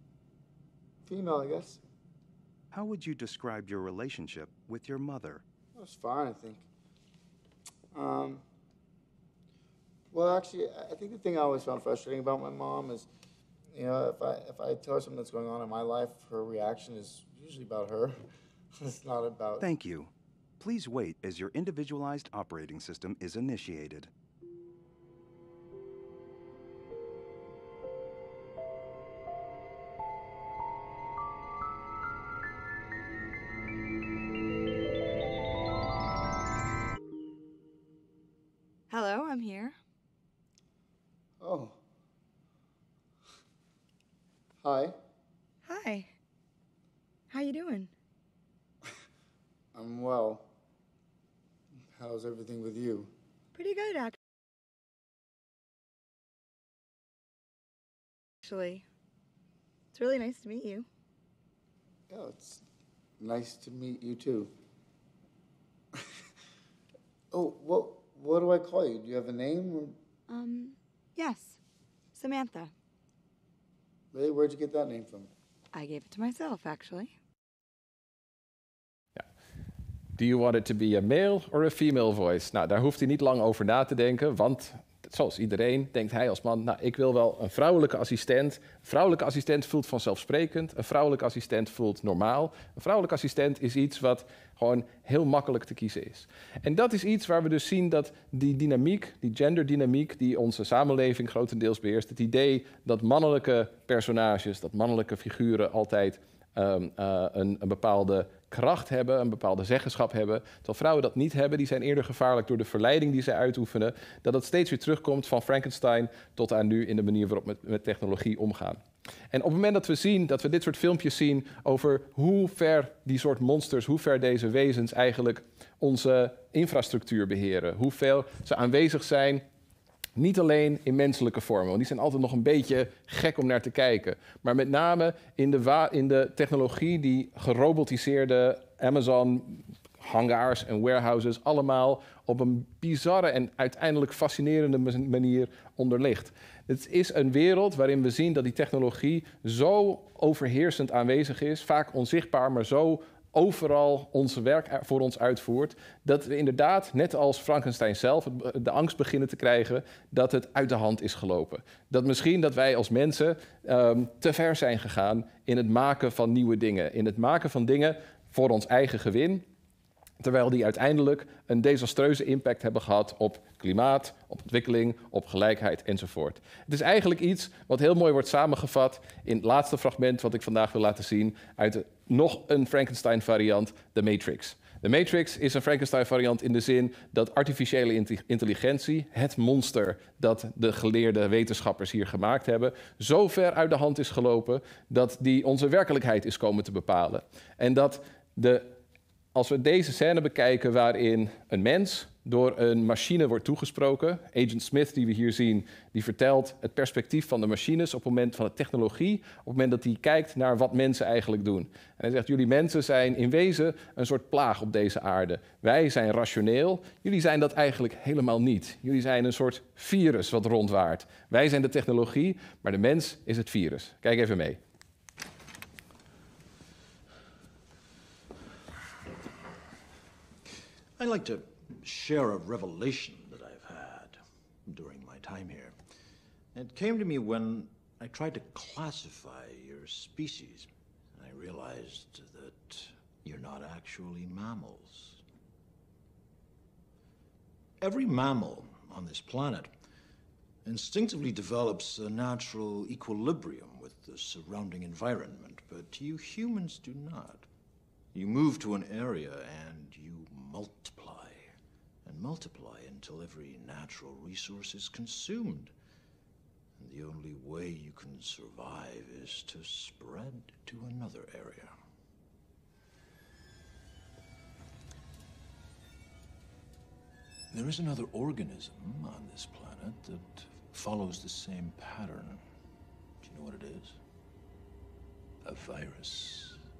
Female, I guess. How would you describe your relationship with your mother? It was fine, I think. Um, well, actually, I think the thing I always found frustrating about my mom is, you know, if I if I tell her something that's going on in my life, her reaction is usually about her. It's not about... Thank you. Please wait as your individualized operating system is initiated. Hello, I'm here. Oh. Hi. Hi. How you doing? I'm well. How's everything with you? Pretty good, actually. It's really nice to meet you. Yeah, it's nice to meet you too. Oh, what what do I call you? Do you have a name? Or... Um, yes. Samantha. Really? Where'd you get that name from? I gave it to myself, actually. Do you want it to be a male or a female voice? Nou, daar hoeft hij niet lang over na te denken, want zoals iedereen denkt hij als man, nou, ik wil wel een vrouwelijke assistent. Een vrouwelijke assistent voelt vanzelfsprekend, een vrouwelijke assistent voelt normaal. Een vrouwelijke assistent is iets wat gewoon heel makkelijk te kiezen is. En dat is iets waar we dus zien dat die dynamiek, die genderdynamiek die onze samenleving grotendeels beheerst, het idee dat mannelijke personages, dat mannelijke figuren altijd um, uh, een, een bepaalde kracht hebben, een bepaalde zeggenschap hebben, terwijl vrouwen dat niet hebben, die zijn eerder gevaarlijk door de verleiding die zij uitoefenen, dat het steeds weer terugkomt van Frankenstein tot aan nu in de manier waarop we met, met technologie omgaan. En op het moment dat we zien, dat we dit soort filmpjes zien over hoe ver die soort monsters, hoe ver deze wezens eigenlijk onze infrastructuur beheren, hoeveel ze aanwezig zijn, niet alleen in menselijke vormen, want die zijn altijd nog een beetje gek om naar te kijken. Maar met name in de, wa- in de technologie die gerobotiseerde Amazon hangars en warehouses allemaal op een bizarre en uiteindelijk fascinerende manier onderligt. Het is een wereld waarin we zien dat die technologie zo overheersend aanwezig is, vaak onzichtbaar, maar zo overal onze werk voor ons uitvoert, dat we inderdaad, net als Frankenstein zelf, de angst beginnen te krijgen dat het uit de hand is gelopen. Dat misschien dat wij als mensen um, te ver zijn gegaan in het maken van nieuwe dingen, in het maken van dingen voor ons eigen gewin, terwijl die uiteindelijk een desastreuze impact hebben gehad op klimaat, op ontwikkeling, op gelijkheid enzovoort. Het is eigenlijk iets wat heel mooi wordt samengevat in het laatste fragment wat ik vandaag wil laten zien uit de, nog een Frankenstein-variant, The Matrix. The Matrix is een Frankenstein-variant in de zin dat artificiële intelligentie, het monster dat de geleerde wetenschappers hier gemaakt hebben, zo ver uit de hand is gelopen dat die onze werkelijkheid is komen te bepalen. En dat de Als we deze scène bekijken waarin een mens door een machine wordt toegesproken, Agent Smith die we hier zien, die vertelt het perspectief van de machines op het moment van de technologie, op het moment dat hij kijkt naar wat mensen eigenlijk doen. En hij zegt, jullie mensen zijn in wezen een soort plaag op deze aarde. Wij zijn rationeel, jullie zijn dat eigenlijk helemaal niet. Jullie zijn een soort virus wat rondwaart. Wij zijn de technologie, maar de mens is het virus. Kijk even mee. I'd like to share a revelation that I've had during my time here. It came to me when I tried to classify your species. I realized that you're not actually mammals. Every mammal on this planet instinctively develops a natural equilibrium with the surrounding environment, but you humans do not. You move to an area and you multiply and multiply until every natural resource is consumed. And the only way you can survive is to spread to another area. There is another organism on this planet that follows the same pattern. Do you know what it is? A virus.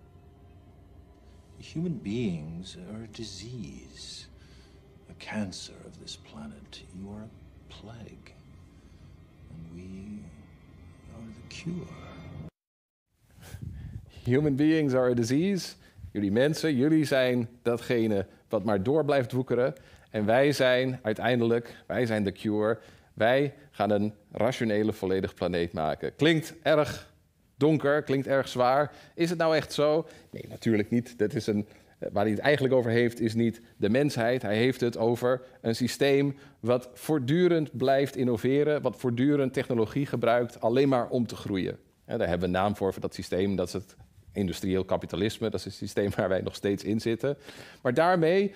Human beings are a disease, a cancer of this planet. You are a plague, and we are the cure. Human beings are a disease. Jullie mensen, jullie zijn datgene wat maar door blijft woekeren. En wij zijn uiteindelijk, wij zijn de cure. Wij gaan een rationele, volledig planeet maken. Klinkt erg donker, klinkt erg zwaar. Is het nou echt zo? Nee, natuurlijk niet. Dat is een, waar hij het eigenlijk over heeft, is niet de mensheid. Hij heeft het over een systeem wat voortdurend blijft innoveren, wat voortdurend technologie gebruikt, alleen maar om te groeien. Ja, daar hebben we een naam voor, voor dat systeem. Dat is het industrieel kapitalisme. Dat is het systeem waar wij nog steeds in zitten. Maar daarmee...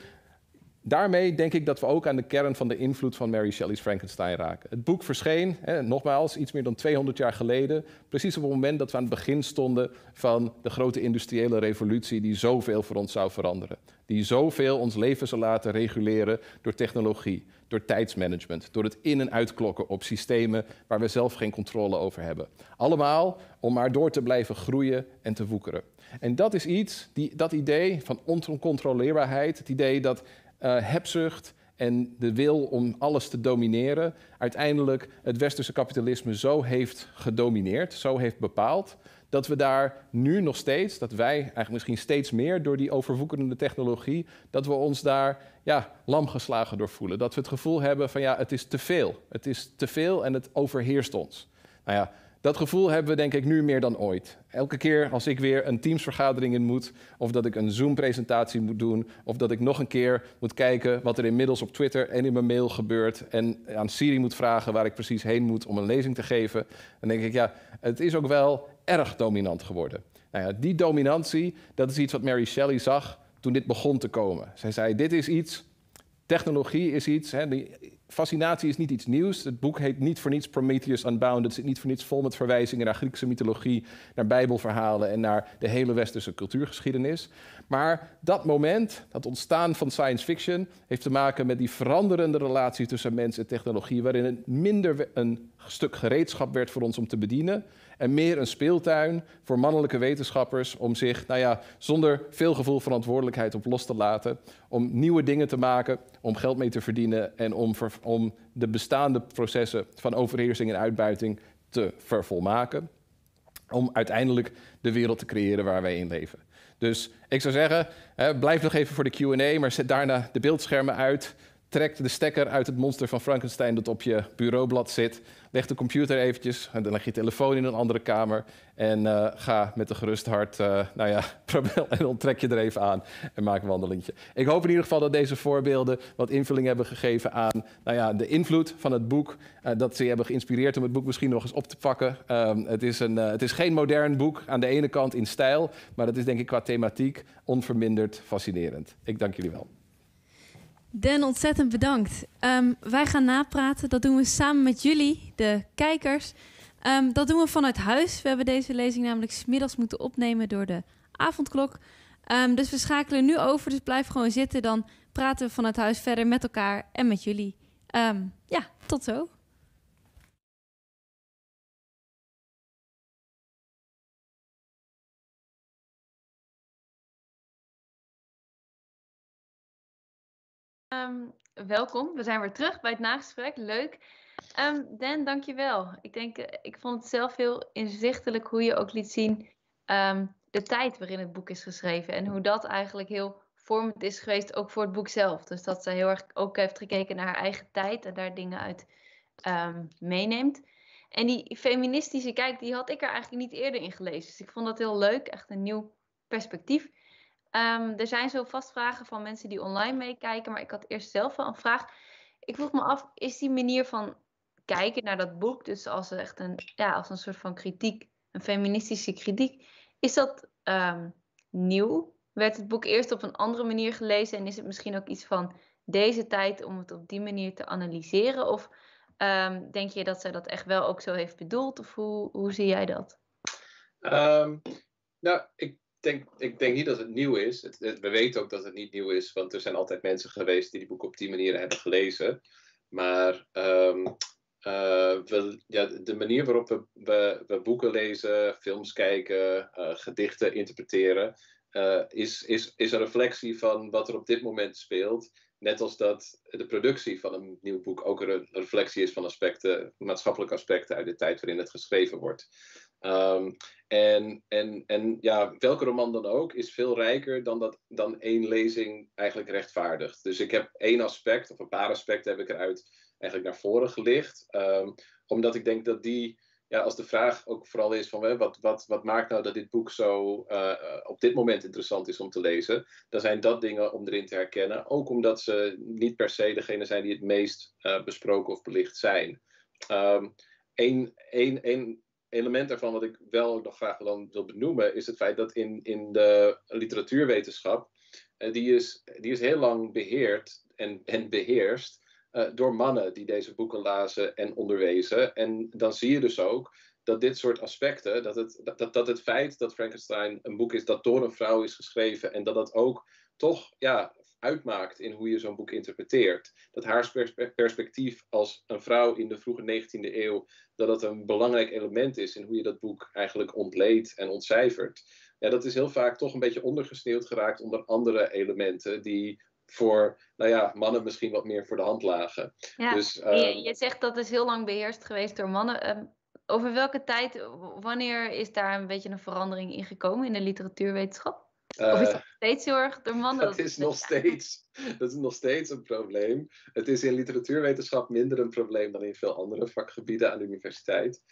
Daarmee denk ik dat we ook aan de kern van de invloed van Mary Shelley's Frankenstein raken. Het boek verscheen, hè, nogmaals, iets meer dan tweehonderd jaar geleden. Precies op het moment dat we aan het begin stonden van de grote industriële revolutie die zoveel voor ons zou veranderen. Die zoveel ons leven zou laten reguleren door technologie, door tijdsmanagement, door het in- en uitklokken op systemen waar we zelf geen controle over hebben. Allemaal om maar door te blijven groeien en te woekeren. En dat is iets, die, dat idee van oncontroleerbaarheid, het idee dat Uh, hebzucht en de wil om alles te domineren uiteindelijk het westerse kapitalisme zo heeft gedomineerd, zo heeft bepaald, dat we daar nu nog steeds, dat wij eigenlijk misschien steeds meer door die overwoekerende technologie, dat we ons daar ja, lam geslagen door voelen. Dat we het gevoel hebben van ja, het is te veel. Het is te veel en het overheerst ons. Nou ja, dat gevoel hebben we denk ik nu meer dan ooit. Elke keer als ik weer een Teams-vergadering in moet, of dat ik een Zoom-presentatie moet doen, of dat ik nog een keer moet kijken wat er inmiddels op Twitter en in mijn mail gebeurt, en aan Siri moet vragen waar ik precies heen moet om een lezing te geven, dan denk ik, ja, het is ook wel erg dominant geworden. Nou ja, die dominantie, dat is iets wat Mary Shelley zag toen dit begon te komen. Zij zei, dit is iets, technologie is iets, hè, die fascinatie is niet iets nieuws. Het boek heet niet voor niets Prometheus Unbound. Het zit niet voor niets vol met verwijzingen naar Griekse mythologie, naar Bijbelverhalen en naar de hele westerse cultuurgeschiedenis. Maar dat moment, dat ontstaan van science fiction, heeft te maken met die veranderende relatie tussen mens en technologie, waarin het minder een stuk gereedschap werd voor ons om te bedienen en meer een speeltuin voor mannelijke wetenschappers om zich, nou ja, zonder veel gevoel verantwoordelijkheid op los te laten, om nieuwe dingen te maken, om geld mee te verdienen en om, ver, om de bestaande processen van overheersing en uitbuiting te vervolmaken, om uiteindelijk de wereld te creëren waar wij in leven. Dus ik zou zeggen, hè, blijf nog even voor de Q en A, maar zet daarna de beeldschermen uit. Trek de stekker uit het monster van Frankenstein dat op je bureaublad zit. Leg de computer eventjes, en dan leg je telefoon in een andere kamer. En uh, ga met een gerust hart, uh, nou ja, en dan trek je er even aan en maak een wandelingetje. Ik hoop in ieder geval dat deze voorbeelden wat invulling hebben gegeven aan nou ja, de invloed van het boek. Uh, dat ze je hebben geïnspireerd om het boek misschien nog eens op te pakken. Um, het, is een, uh, het is geen modern boek aan de ene kant in stijl, maar het is denk ik qua thematiek onverminderd fascinerend. Ik dank jullie wel. Dan ontzettend bedankt. Um, wij gaan napraten. Dat doen we samen met jullie, de kijkers. Um, dat doen we vanuit huis. We hebben deze lezing namelijk 's middags moeten opnemen door de avondklok. Um, dus we schakelen nu over. Dus blijf gewoon zitten. Dan praten we vanuit huis verder met elkaar en met jullie. Um, ja, tot zo. Um, welkom, we zijn weer terug bij het nagesprek. Leuk. Um, Dan, dankjewel. Ik denk, uh, ik vond het zelf heel inzichtelijk hoe je ook liet zien um, de tijd waarin het boek is geschreven. En hoe dat eigenlijk heel vormend is geweest, ook voor het boek zelf. Dus dat ze heel erg ook heeft gekeken naar haar eigen tijd en daar dingen uit um, meeneemt. En die feministische kijk, die had ik er eigenlijk niet eerder in gelezen. Dus ik vond dat heel leuk, echt een nieuw perspectief. Um, er zijn zo vast vragen van mensen die online meekijken, maar ik had eerst zelf wel een vraag. Ik vroeg me af, is die manier van kijken naar dat boek, dus als echt een, ja, als een soort van kritiek, een feministische kritiek, is dat um, nieuw? Werd het boek eerst op een andere manier gelezen en is het misschien ook iets van deze tijd om het op die manier te analyseren? Of um, denk je dat zij dat echt wel ook zo heeft bedoeld? Of hoe, hoe zie jij dat? Um, nou, ik denk, ik denk niet dat het nieuw is. Het, het, we weten ook dat het niet nieuw is, want er zijn altijd mensen geweest die die boek op die manier hebben gelezen. Maar um, uh, we, ja, de manier waarop we, we, we boeken lezen, films kijken, uh, gedichten interpreteren, uh, is, is, is een reflectie van wat er op dit moment speelt. Net als dat de productie van een nieuw boek ook een reflectie is van aspecten, maatschappelijke aspecten uit de tijd waarin het geschreven wordt. Um, en, en, en ja, welke roman dan ook is veel rijker dan, dat, dan één lezing eigenlijk rechtvaardigt. Dus ik heb één aspect, of een paar aspecten heb ik eruit eigenlijk naar voren gelicht. Um, omdat ik denk dat die, ja, als de vraag ook vooral is van hè, wat, wat, wat maakt nou dat dit boek zo uh, op dit moment interessant is om te lezen, dan zijn dat dingen om erin te herkennen. Ook omdat ze niet per se degene zijn die het meest uh, besproken of belicht zijn. Um, één, één, één element daarvan wat ik wel nog graag wil, wil benoemen is het feit dat in, in de literatuurwetenschap, uh, die, is, die is heel lang beheerd en, en beheerst uh, door mannen die deze boeken lazen en onderwezen. En dan zie je dus ook dat dit soort aspecten, dat het, dat, dat het feit dat Frankenstein een boek is dat door een vrouw is geschreven en dat dat ook toch ja, uitmaakt in hoe je zo'n boek interpreteert. Dat haar perspectief als een vrouw in de vroege negentiende eeuw, dat dat een belangrijk element is in hoe je dat boek eigenlijk ontleedt en ontcijfert. Ja, dat is heel vaak toch een beetje ondergesneeuwd geraakt onder andere elementen die voor, nou ja, mannen misschien wat meer voor de hand lagen. Ja, dus, um, je, je zegt dat is heel lang beheerst geweest door mannen. Um, over welke tijd, wanneer is daar een beetje een verandering in gekomen in de literatuurwetenschap? Uh, of is dat steeds heel erg door mannen? Dat is, nog steeds, dat is nog steeds een probleem. Het is in literatuurwetenschap minder een probleem dan in veel andere vakgebieden aan de universiteit.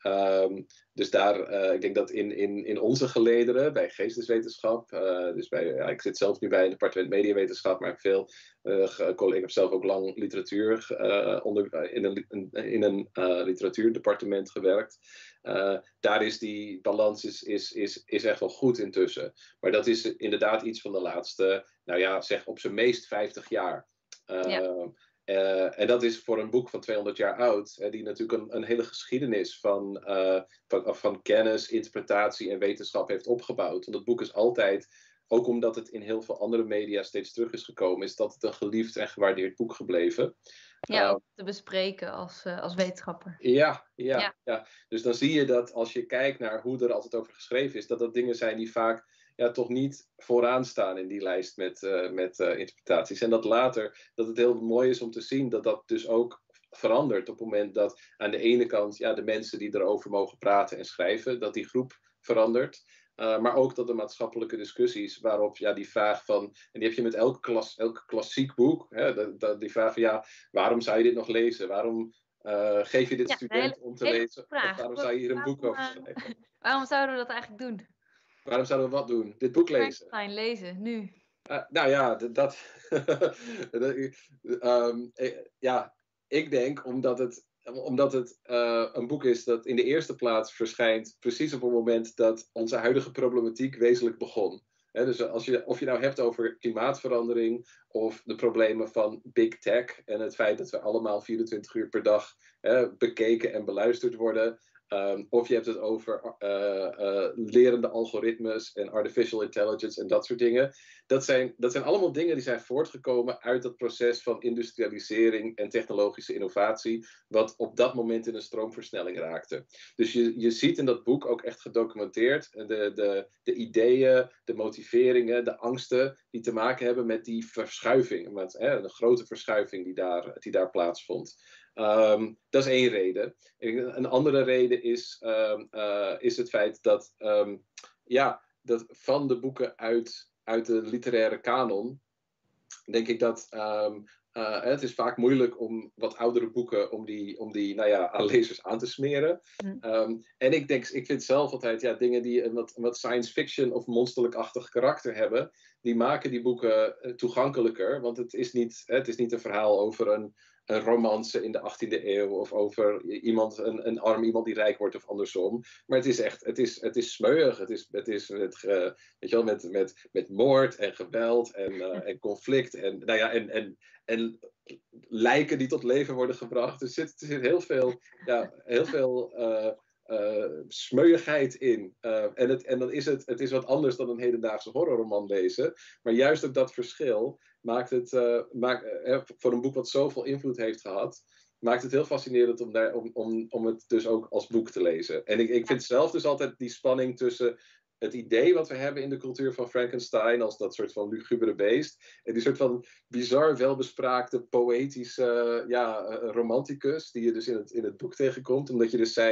Um, dus daar, uh, ik denk dat in, in, in onze gelederen, bij geesteswetenschap, uh, dus bij, ja, ik zit zelf nu bij het departement mediawetenschap, maar ik, veel, uh, ik heb zelf ook lang literatuur uh, onder, in een, in een uh, literatuurdepartement gewerkt. Uh, daar is die balans is, is, is, is echt wel goed intussen. Maar dat is inderdaad iets van de laatste, nou ja, zeg op zijn meest vijftig jaar. Uh, ja. Uh, en dat is voor een boek van tweehonderd jaar oud, hè, die natuurlijk een, een hele geschiedenis van, uh, van, van kennis, interpretatie en wetenschap heeft opgebouwd. Want het boek is altijd, ook omdat het in heel veel andere media steeds terug is gekomen, is dat het een geliefd en gewaardeerd boek gebleven. Ja, uh, ook te bespreken als, uh, als wetenschapper. Ja, ja, ja. ja. Dus dan zie je dat als je kijkt naar hoe er altijd over geschreven is, dat dat dingen zijn die vaak ja, toch niet vooraan staan in die lijst met, uh, met uh, interpretaties. En dat later, dat het heel mooi is om te zien dat dat dus ook verandert op het moment dat aan de ene kant ja, de mensen die erover mogen praten en schrijven, dat die groep verandert. Uh, maar ook dat de maatschappelijke discussies waarop ja, die vraag van, en die heb je met elk, klas, elk klassiek boek, hè, de, de, die vraag van ja, waarom zou je dit nog lezen? Waarom uh, geef je dit ja, student om te lezen? Vraag. Of waarom zou je hier een waarom, boek over uh, schrijven? Waarom zouden we dat eigenlijk doen? Waarom zouden we wat doen? Dit boek lezen? Fijn lezen, nu. Uh, nou ja, dat... um, ja, ik denk omdat het, omdat het uh, een boek is dat in de eerste plaats verschijnt precies op het moment dat onze huidige problematiek wezenlijk begon. He, dus als je, of je nou hebt over klimaatverandering of de problemen van big tech en het feit dat we allemaal vierentwintig uur per dag he, bekeken en beluisterd worden. Um, of je hebt het over uh, uh, lerende algoritmes en artificial intelligence en dat soort dingen. Dat zijn, dat zijn allemaal dingen die zijn voortgekomen uit dat proces van industrialisering en technologische innovatie, wat op dat moment in een stroomversnelling raakte. Dus je, je ziet in dat boek ook echt gedocumenteerd de, de, de ideeën, de motiveringen, de angsten die te maken hebben met die verschuiving, met hè, een grote verschuiving die daar, die daar plaatsvond. Um, dat is één reden. Een andere reden is, um, uh, is het feit dat, um, ja, dat van de boeken uit, uit de literaire kanon, denk ik dat um, uh, het is vaak moeilijk om wat oudere boeken om die, om die nou ja, aan lezers aan te smeren. Mm. Um, en ik denk, ik vind zelf altijd ja, dingen die een wat, een wat science fiction of monsterlijk-achtig karakter hebben, die maken die boeken uh, toegankelijker. Want het is niet, het is niet een verhaal over een een romance in de achttiende eeuw of over iemand, een, een arm iemand die rijk wordt of andersom. Maar het is echt, het is, het is smeuig, het is, het is met, uh, weet je wel, met, met, met moord en geweld en, uh, en conflict en, nou ja, en, en, en lijken die tot leven worden gebracht. Er zit, er zit heel veel, ja, heel veel uh, uh, smeuigheid in. Uh, en, het, en dan is het, het is wat anders dan een hedendaagse horrorroman lezen. Maar juist ook dat verschil maakt het, uh, maakt, uh, voor een boek wat zoveel invloed heeft gehad, maakt het heel fascinerend om, daar, om, om, om het dus ook als boek te lezen. En ik, ik vind zelf dus altijd die spanning tussen het idee wat we hebben in de cultuur van Frankenstein als dat soort van lugubere beest en die soort van bizar welbespraakte, poëtische ja, romanticus die je dus in het, in het boek tegenkomt, omdat je dus zijn,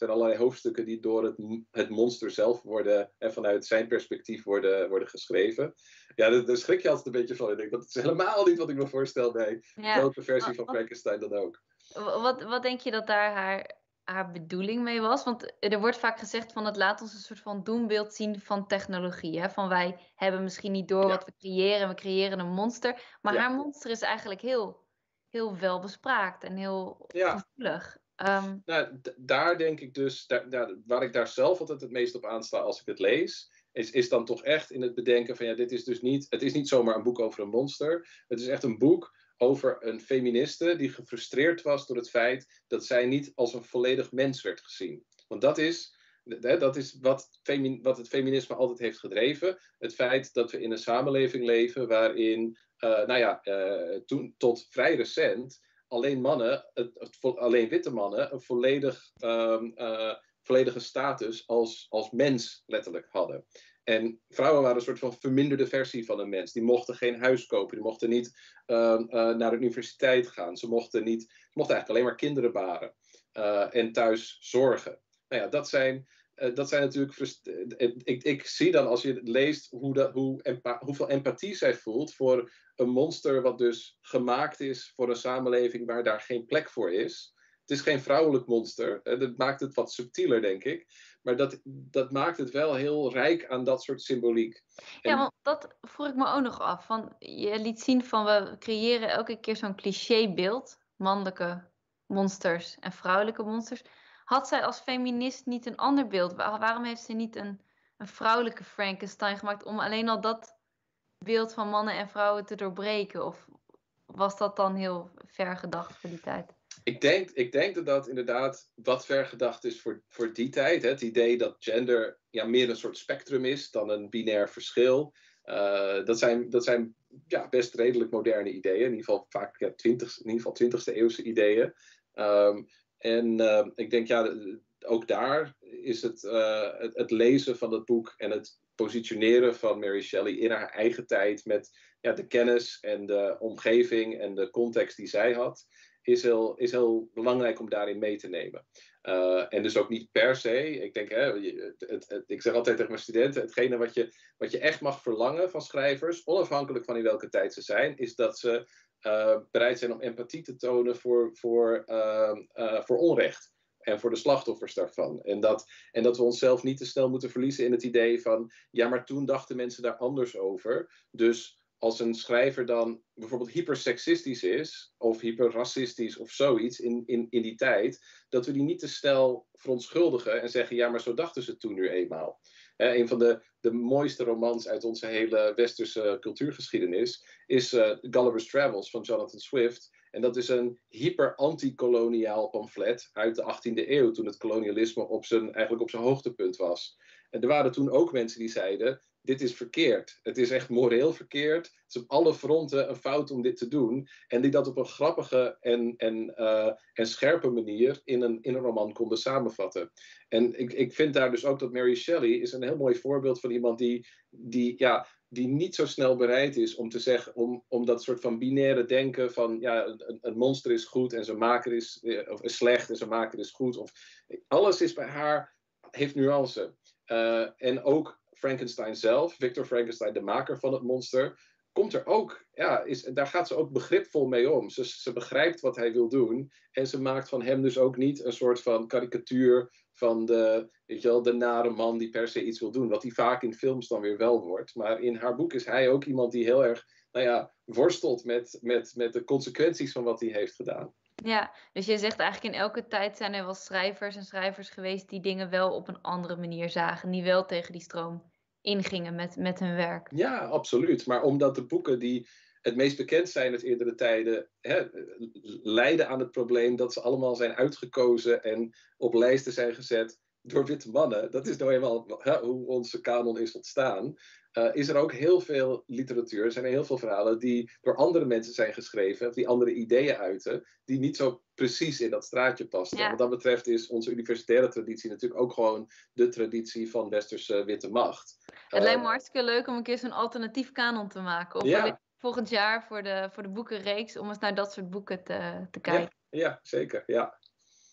zijn allerlei hoofdstukken die door het, het monster zelf worden en vanuit zijn perspectief worden, worden geschreven. Ja, daar, daar schrik je altijd een beetje van. Ik denk, dat is helemaal niet wat ik me voorstel bij Ja. welke versie Wat- van wat- Frankenstein dan ook. Wat, wat denk je dat daar haar, haar bedoeling mee was? Want er wordt vaak gezegd van het laat ons een soort van doembeeld zien van technologie. Hè? Van wij hebben misschien niet door Ja. wat we creëren, we creëren een monster. Maar Ja. haar monster is eigenlijk heel, heel welbespraakt en heel Ja. gevoelig. Ehm, Nou, d- daar denk ik dus, daar, daar- waar ik daar zelf altijd het meest op aansta als ik het lees, is, is dan toch echt in het bedenken van ja, dit is dus niet, het is niet zomaar een boek over een monster. Het is echt een boek over een feministe die gefrustreerd was door het feit dat zij niet als een volledig mens werd gezien. Want dat is, hè, dat is wat, femi- wat het feminisme altijd heeft gedreven. Het feit dat we in een samenleving leven waarin, eh, nou ja, eh, toen, tot vrij recent alleen mannen, het, het vo- alleen witte mannen, een volledig, ehm, eh, volledige status als, als mens letterlijk hadden. En vrouwen waren een soort van verminderde versie van een mens. Die mochten geen huis kopen, die mochten niet ehm, eh, naar de universiteit gaan. Ze mochten, niet, ze mochten eigenlijk alleen maar kinderen baren eh, en thuis zorgen. Nou ja, dat zijn, eh, dat zijn natuurlijk... frust- eh, ik, ik zie dan als je leest hoe dat, hoe empa- hoeveel empathie zij voelt voor een monster wat dus gemaakt is voor een samenleving waar daar geen plek voor is. Het is geen vrouwelijk monster. eh, Dat maakt het wat subtieler, denk ik. Maar dat, dat maakt het wel heel rijk aan dat soort symboliek. En- Ja, want dat vroeg ik me ook nog af. Van, je liet zien van we creëren elke keer zo'n clichébeeld. Mannelijke monsters en vrouwelijke monsters. Had zij als feminist niet een ander beeld? Waar- waarom heeft ze niet een, een vrouwelijke Frankenstein gemaakt om alleen al dat beeld van mannen en vrouwen te doorbreken? Of was dat dan heel ver gedacht voor die tijd? Ik denk, ik denk dat dat inderdaad wat ver gedacht is voor, voor die tijd. Hè? Het idee dat gender ja, meer een soort spectrum is dan een binair verschil. Uh, dat zijn, dat zijn ja, best redelijk moderne ideeën. In ieder geval vaak ja, twintig, in ieder geval twintigste eeuwse ideeën. Um, en uh, ik denk, ja, ook daar is het, uh, het, het lezen van het boek en het positioneren van Mary Shelley in haar eigen tijd met ja, de kennis en de omgeving en de context die zij had, is heel, is heel belangrijk om daarin mee te nemen. Uh, en dus ook niet per se, ik denk, hè, het, het, het, ik zeg altijd tegen mijn studenten, hetgene wat je, wat je echt mag verlangen van schrijvers, onafhankelijk van in welke tijd ze zijn, is dat ze uh, bereid zijn om empathie te tonen voor, voor, uh, uh, voor onrecht. En voor de slachtoffers daarvan. En dat, en dat we onszelf niet te snel moeten verliezen in het idee van, ja, maar toen dachten mensen daar anders over. Dus als een schrijver dan bijvoorbeeld hyperseksistisch is, of hyperracistisch of zoiets in, in, in die tijd, dat we die niet te snel verontschuldigen en zeggen, ja, maar zo dachten ze toen nu eenmaal. He, een van de, de mooiste romans uit onze hele westerse cultuurgeschiedenis is uh, Gulliver's Travels van Jonathan Swift. En dat is een hyper-anti-koloniaal pamflet uit de achttiende eeuw, toen het kolonialisme op zijn, eigenlijk op zijn hoogtepunt was. En er waren toen ook mensen die zeiden, dit is verkeerd. Het is echt moreel verkeerd. Het is op alle fronten een fout om dit te doen. En die dat op een grappige en, en, uh, en scherpe manier in een, in een roman konden samenvatten. En ik, ik vind daar dus ook dat Mary Shelley is een heel mooi voorbeeld van iemand die, die, ja, die niet zo snel bereid is om te zeggen, om, om dat soort van binaire denken van, ja, een, een monster is goed en zijn maker is, of is slecht en zijn maker is goed. Of, alles is bij haar, heeft nuance. Uh, en ook Frankenstein zelf, Victor Frankenstein, de maker van het monster, komt er ook, ja, is, daar gaat ze ook begripvol mee om. Ze, ze begrijpt wat hij wil doen en ze maakt van hem dus ook niet een soort van karikatuur van de, weet je wel, de nare man die per se iets wil doen, wat hij vaak in films dan weer wel wordt. Maar in haar boek is hij ook iemand die heel erg, nou ja, worstelt met, met, met de consequenties van wat hij heeft gedaan. Ja, dus je zegt eigenlijk in elke tijd zijn er wel schrijvers en schrijvers geweest die dingen wel op een andere manier zagen, die wel tegen die stroom ingingen met, met hun werk. Ja, absoluut. Maar omdat de boeken die het meest bekend zijn uit eerdere tijden, hè, lijden aan het probleem dat ze allemaal zijn uitgekozen en op lijsten zijn gezet door witte mannen. Dat is nou eenmaal hè, hoe onze kanon is ontstaan. Uh, is er ook heel veel literatuur, er zijn er heel veel verhalen die door andere mensen zijn geschreven, of die andere ideeën uiten, die niet zo precies in dat straatje passen. Ja. Wat dat betreft is onze universitaire traditie natuurlijk ook gewoon de traditie van westerse witte macht. Het uh, lijkt me hartstikke leuk om een keer zo'n alternatief kanon te maken. Of ja. volgend jaar voor de, voor de boekenreeks, om eens naar dat soort boeken te, te kijken. Ja, ja, zeker, ja.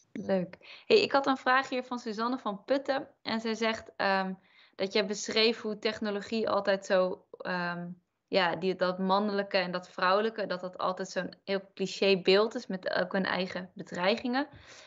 Leuk. Hey, ik had een vraag hier van Suzanne van Putten. En zij zegt um, dat jij beschreef hoe technologie altijd zo... Um, ja, die, dat mannelijke en dat vrouwelijke... dat dat altijd zo'n heel cliché beeld is... met ook hun eigen bedreigingen.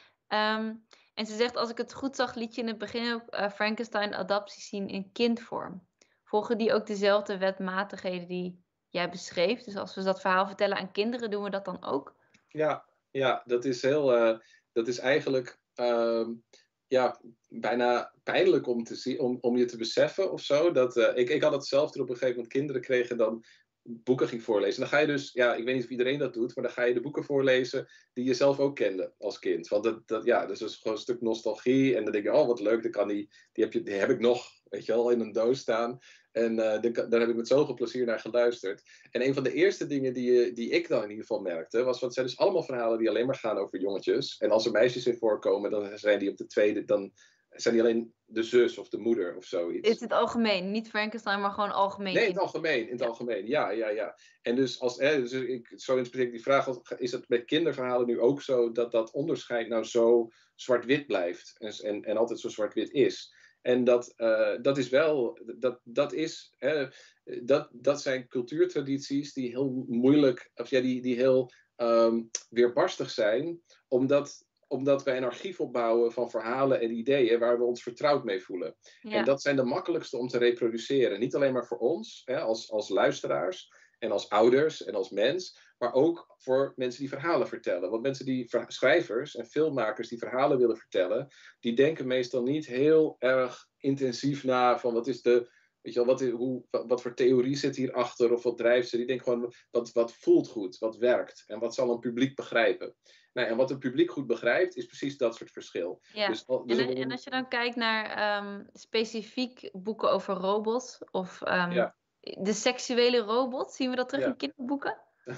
Um, en ze zegt, als ik het goed zag... liet je in het begin ook uh, Frankenstein-adapties zien in kindvorm. Volgen die ook dezelfde wetmatigheden die jij beschreef? Dus als we dat verhaal vertellen aan kinderen... doen we dat dan ook? Ja, ja dat is heel... Uh, dat is eigenlijk... Uh, ja, bijna pijnlijk om, te zien, om, om je te beseffen of zo. Dat, uh, ik, ik had het zelf toen op een gegeven moment kinderen kregen dan boeken ging voorlezen. En dan ga je dus, ja, ik weet niet of iedereen dat doet, maar dan ga je de boeken voorlezen die je zelf ook kende als kind. Want dat, dat, ja, dat is dus gewoon een stuk nostalgie. En dan denk je, oh wat leuk, dan kan die, die, heb je, die heb ik nog, weet je wel, in een doos staan. En uh, de, daar heb ik met zoveel plezier naar geluisterd. En een van de eerste dingen die, die ik dan in ieder geval merkte, was, want het zijn dus allemaal verhalen die alleen maar gaan over jongetjes. En als er meisjes in voorkomen, dan zijn die op de tweede, dan zijn die alleen de zus of de moeder of zoiets. Is het algemeen, niet Frankenstein, maar gewoon algemeen? Nee, in het algemeen, in het algemeen, ja, ja, ja. En dus, als, hè, dus ik, zo interpreteer ik die vraag, is het met kinderverhalen nu ook zo dat dat onderscheid nou zo zwart-wit blijft en, en, en altijd zo zwart-wit is? En dat, uh, dat is wel, dat, dat is, hè, dat, dat zijn cultuurtradities die heel moeilijk, of ja, die, die heel um, weerbarstig zijn, omdat, omdat wij een archief opbouwen van verhalen en ideeën waar we ons vertrouwd mee voelen. Ja. En dat zijn de makkelijkste om te reproduceren. Niet alleen maar voor ons, hè, als, als luisteraars en als ouders en als mens, maar ook voor mensen die verhalen vertellen. Want mensen die, schrijvers en filmmakers die verhalen willen vertellen, die denken meestal niet heel erg intensief na van wat is de, weet je wel, wat, is, hoe, wat, wat voor theorie zit hierachter of wat drijft ze. Die denken gewoon, wat, wat voelt goed, wat werkt en wat zal een publiek begrijpen. Nou, en wat een publiek goed begrijpt, is precies dat soort verschil. Ja. Dus, dus en, en als je dan kijkt naar um, specifiek boeken over robots of um, ja. de seksuele robot, zien we dat terug ja. in kinderboeken?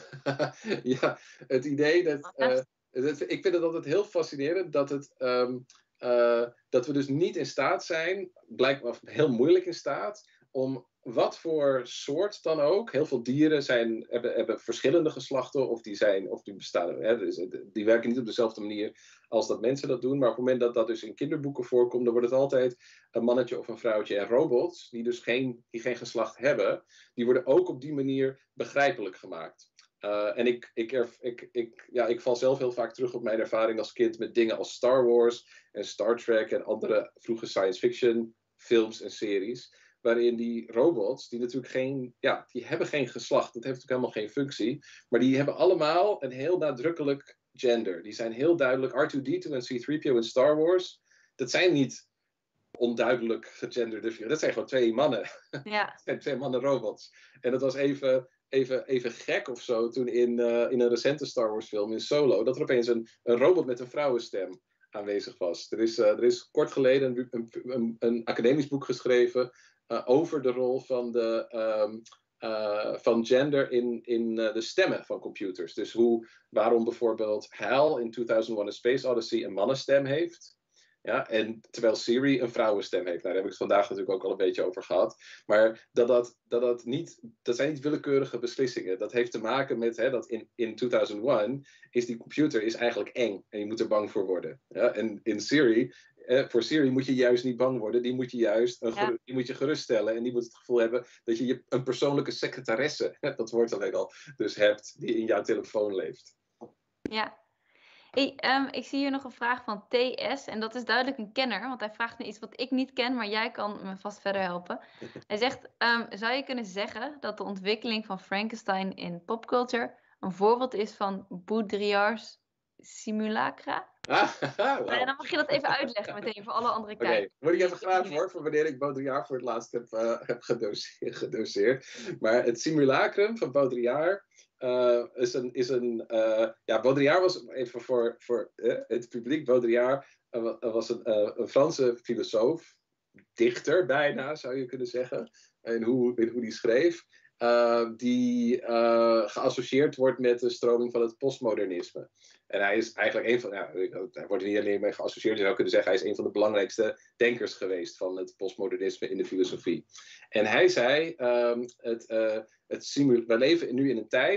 Ja, het idee dat... Uh, dat... Ik vind het altijd heel fascinerend dat, het, um, uh, dat we dus niet in staat zijn, blijkbaar heel moeilijk in staat, om wat voor soort dan ook. Heel veel dieren zijn, hebben, hebben verschillende geslachten of die, zijn, of die bestaan. Hè, dus, die werken niet op dezelfde manier als dat mensen dat doen. Maar op het moment dat dat dus in kinderboeken voorkomt, dan wordt het altijd een mannetje of een vrouwtje. En robots, die dus geen, die geen geslacht hebben, die worden ook op die manier begrijpelijk gemaakt. Uh, en ik, ik, erf, ik, ik, ja, ik val zelf heel vaak terug op mijn ervaring als kind met dingen als Star Wars en Star Trek en andere vroege science fiction films en series. Waarin die robots, die natuurlijk geen, ja, die hebben geen geslacht, dat heeft natuurlijk helemaal geen functie. Maar die hebben allemaal een heel nadrukkelijk gender. Die zijn heel duidelijk, R two D two en C three P O in Star Wars. Dat zijn niet onduidelijk gegenderde figuren. Dat zijn gewoon twee mannen. Ja. Dat zijn twee mannen robots. En dat was even... Even, even gek of zo, toen in, uh, in een recente Star Wars film, in Solo, dat er opeens een, een robot met een vrouwenstem aanwezig was. Er is, uh, er is kort geleden een, een, een, een academisch boek geschreven uh, over de rol van, de, um, uh, van gender in, in uh, de stemmen van computers. Dus hoe, waarom bijvoorbeeld Hal in tweeduizend one A Space Odyssey een mannenstem heeft. Ja, en terwijl Siri een vrouwenstem heeft. Nou, daar heb ik het vandaag natuurlijk ook al een beetje over gehad. Maar dat, dat, dat, dat, niet, dat zijn niet willekeurige beslissingen. Dat heeft te maken met hè, dat in, in tweeduizend one is die computer is eigenlijk eng. En je moet er bang voor worden. Ja, en in Siri, eh, voor Siri moet je juist niet bang worden. Die moet je juist een ja. die moet je geruststellen. En die moet het gevoel hebben dat je, je een persoonlijke secretaresse, dat woord alleen al, dus hebt, die in jouw telefoon leeft. Ja. Hey, um, ik zie hier nog een vraag van T S en dat is duidelijk een kenner, want hij vraagt me iets wat ik niet ken, maar jij kan me vast verder helpen. Hij zegt, um, zou je kunnen zeggen dat de ontwikkeling van Frankenstein in popculture een voorbeeld is van Baudrillard's simulacra? Ah, wow. En dan mag je dat even uitleggen meteen voor alle andere kijkers. Oké, okay. Moet ik even graven hoor, voor wanneer ik Baudrillard voor het laatst heb, uh, heb gedoseerd, gedoseerd. Maar het simulacrum van Baudrillard uh, is een... Is een uh, ja, Baudrillard was, even voor, voor uh, het publiek, Baudrillard uh, was een, uh, een Franse filosoof, dichter bijna zou je kunnen zeggen, in hoe, in hoe die schreef. Uh, die uh, geassocieerd wordt met de stroming van het postmodernisme. En hij is eigenlijk een van, ja, hij wordt er niet alleen mee geassocieerd, je zou kunnen zeggen, hij is een van de belangrijkste denkers geweest van het postmodernisme in de filosofie. En hij zei, um, het, uh, het simul- we leven nu in een tijd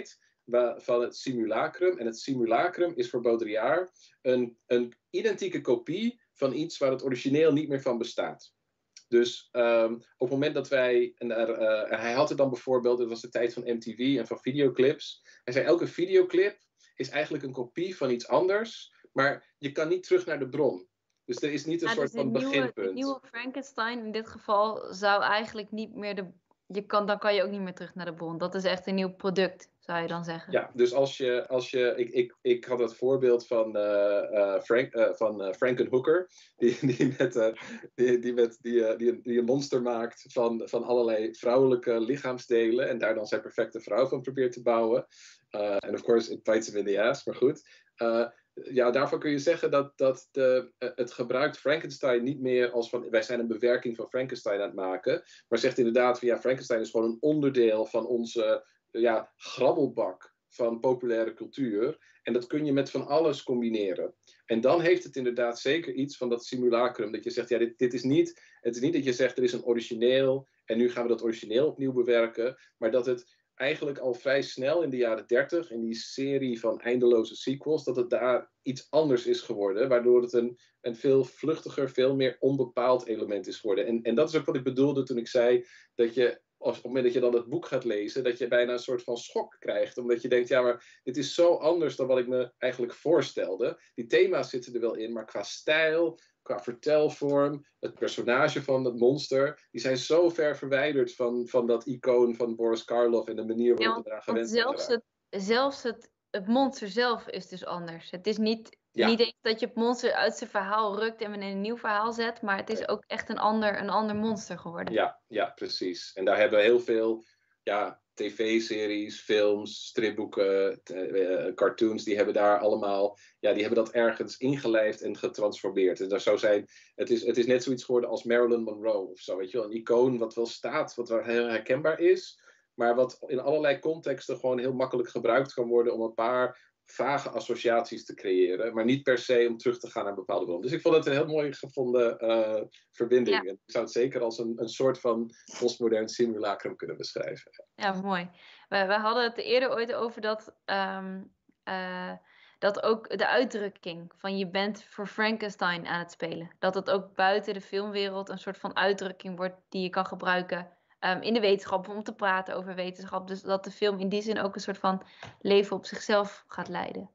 wa- van het simulacrum. En het simulacrum is voor Baudrillard een, een identieke kopie van iets waar het origineel niet meer van bestaat. Dus um, op het moment dat wij, en, er, uh, en hij had het dan bijvoorbeeld, het was de tijd van M T V en van videoclips. Hij zei, elke videoclip is eigenlijk een kopie van iets anders, maar je kan niet terug naar de bron. Dus er is niet een Ja, soort dus van de nieuwe, beginpunt. de nieuwe Frankenstein in dit geval zou eigenlijk niet meer de... Je kan, dan kan je ook niet meer terug naar de bron. Dat is echt een nieuw product, zou je dan zeggen. Ja, dus als je, als je ik, ik, ik had het voorbeeld van, uh, uh, Frank, uh, van uh, Frankenhooker, die, die, met, uh, die, die, met, die, uh, die, die een monster maakt van, van allerlei vrouwelijke lichaamsdelen en daar dan zijn perfecte vrouw van probeert te bouwen. En uh, of course, it bites him in the ass, maar goed. Uh, ja, daarvan kun je zeggen dat, dat de, uh, het gebruikt Frankenstein niet meer als van, wij zijn een bewerking van Frankenstein aan het maken, maar zegt inderdaad van, ja, Frankenstein is gewoon een onderdeel van onze ja, grabbelbak van populaire cultuur. En dat kun je met van alles combineren. En dan heeft het inderdaad zeker iets van dat simulacrum. Dat je zegt, ja, dit, dit is niet... Het is niet dat je zegt, er is een origineel en nu gaan we dat origineel opnieuw bewerken. Maar dat het eigenlijk al vrij snel in de jaren dertig, in die serie van eindeloze sequels, dat het daar iets anders is geworden. Waardoor het een, een veel vluchtiger, veel meer onbepaald element is geworden. En, en dat is ook wat ik bedoelde toen ik zei dat je... Als, op het moment dat je dan het boek gaat lezen, dat je bijna een soort van schok krijgt. Omdat je denkt, ja, maar dit is zo anders dan wat ik me eigenlijk voorstelde. Die thema's zitten er wel in, maar qua stijl, qua vertelvorm, het personage van het monster, die zijn zo ver verwijderd van, van dat icoon van Boris Karloff en de manier waarop Ja, we eraan want gewend zijn zelfs geraakt. het, zelfs het, het monster zelf is dus anders. Het is niet, Ja. niet eens dat je het monster uit zijn verhaal rukt en in een nieuw verhaal zet, maar het is Nee. ook echt een ander, een ander monster geworden. Ja, ja, precies. En daar hebben heel veel ja, tv-series, films, stripboeken, t- uh, cartoons, die hebben daar allemaal, ja, die hebben dat ergens ingelijfd en getransformeerd. En dat zou zijn, het is, het is net zoiets geworden als Marilyn Monroe of zo, weet je wel. Een icoon wat wel staat, wat wel heel herkenbaar is, maar wat in allerlei contexten gewoon heel makkelijk gebruikt kan worden om een paar vage associaties te creëren, maar niet per se om terug te gaan naar een bepaalde bron. Dus ik vond het een heel mooi gevonden uh, verbinding. Ja. En ik zou het zeker als een, een soort van postmodern simulacrum kunnen beschrijven. Ja, mooi. We, we hadden het er eerder ooit over dat, um, uh, dat ook de uitdrukking van je bent voor Frankenstein aan het spelen. Dat het ook buiten de filmwereld een soort van uitdrukking wordt die je kan gebruiken um, in de wetenschap om te praten over wetenschap. Dus dat de film in die zin ook een soort van leven op zichzelf gaat leiden.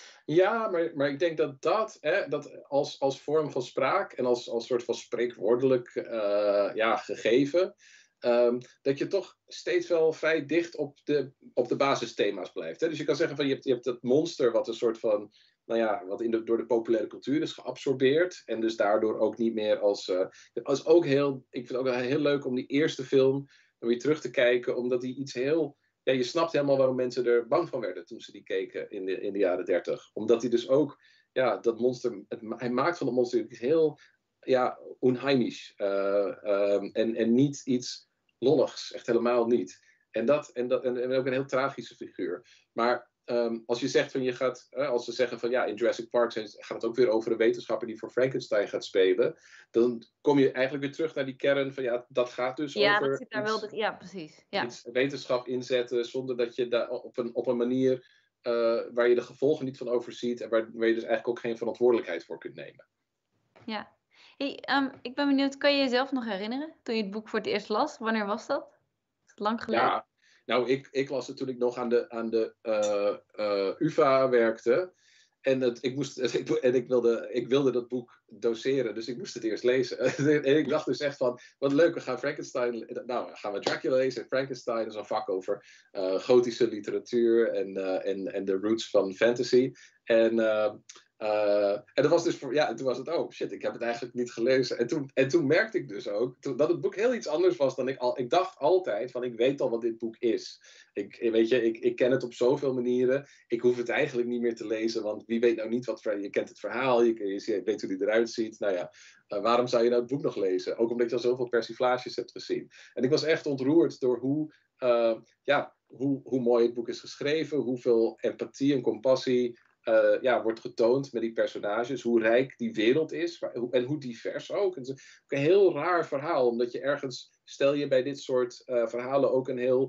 Ja, maar, maar ik denk dat dat, hè, dat als, als vorm van spraak en als, als soort van spreekwoordelijk uh, ja, gegeven, um, dat je toch steeds wel vrij dicht op de, op de basisthema's blijft. Hè? Dus je kan zeggen van je hebt, je hebt dat monster wat een soort van, nou ja, wat in de, door de populaire cultuur is geabsorbeerd en dus daardoor ook niet meer als, uh, als ook heel, ik vind het ook heel leuk om die eerste film weer terug te kijken, omdat die iets heel... Ja, je snapt helemaal waarom mensen er bang van werden toen ze die keken in de, in de jaren dertig. Omdat hij dus ook, ja, dat monster, het, hij maakt van het monster iets heel, ja, onheimisch. Uh, um, en, en niet iets lolligs, echt helemaal niet. En, dat, en, dat, en, en ook een heel tragische figuur. Maar um, als je zegt van je gaat, uh, als ze zeggen van ja, in Jurassic Park zijn, gaat het ook weer over een wetenschapper die voor Frankenstein gaat spelen. Dan kom je eigenlijk weer terug naar die kern van ja, dat gaat dus ja, over... dat zit daar iets, wel... De, ja, precies. Ja. iets wetenschap inzetten zonder dat je daar op een, op een manier uh, waar je de gevolgen niet van overziet en waar, waar je dus eigenlijk ook geen verantwoordelijkheid voor kunt nemen. Ja. Hey, um, ik ben benieuwd, kan je jezelf nog herinneren toen je het boek voor het eerst las? Wanneer was dat? Is het lang geleden? Ja, nou, ik, ik las het toen ik nog aan de, aan de uh, uh, U vA werkte. En, het, ik, moest, ik, en ik, wilde, ik wilde dat boek doseren, dus ik moest het eerst lezen. En ik dacht dus echt van, wat leuk, we gaan Frankenstein... Nou, gaan we Dracula lezen. Frankenstein is een vak over uh, gotische literatuur en, uh, en, en de roots van fantasy. En... Uh, Uh, en dat was dus voor, ja, toen was het, oh shit, ik heb het eigenlijk niet gelezen. En toen, en toen merkte ik dus ook toen, dat het boek heel iets anders was dan ik al. Ik dacht altijd van, ik weet al wat dit boek is. Ik, weet je, ik, ik ken het op zoveel manieren. Ik hoef het eigenlijk niet meer te lezen, want wie weet nou niet wat, je kent het verhaal, je, je, je weet hoe die eruit ziet. Nou ja, uh, waarom zou je nou het boek nog lezen? Ook omdat je al zoveel persiflages hebt gezien. En ik was echt ontroerd door hoe, uh, ja, hoe, hoe mooi het boek is geschreven, hoeveel empathie en compassie Uh, ja, wordt getoond met die personages, hoe rijk die wereld is waar, en hoe divers ook. Het is ook een heel raar verhaal, omdat je ergens, stel je bij dit soort uh, verhalen ook een heel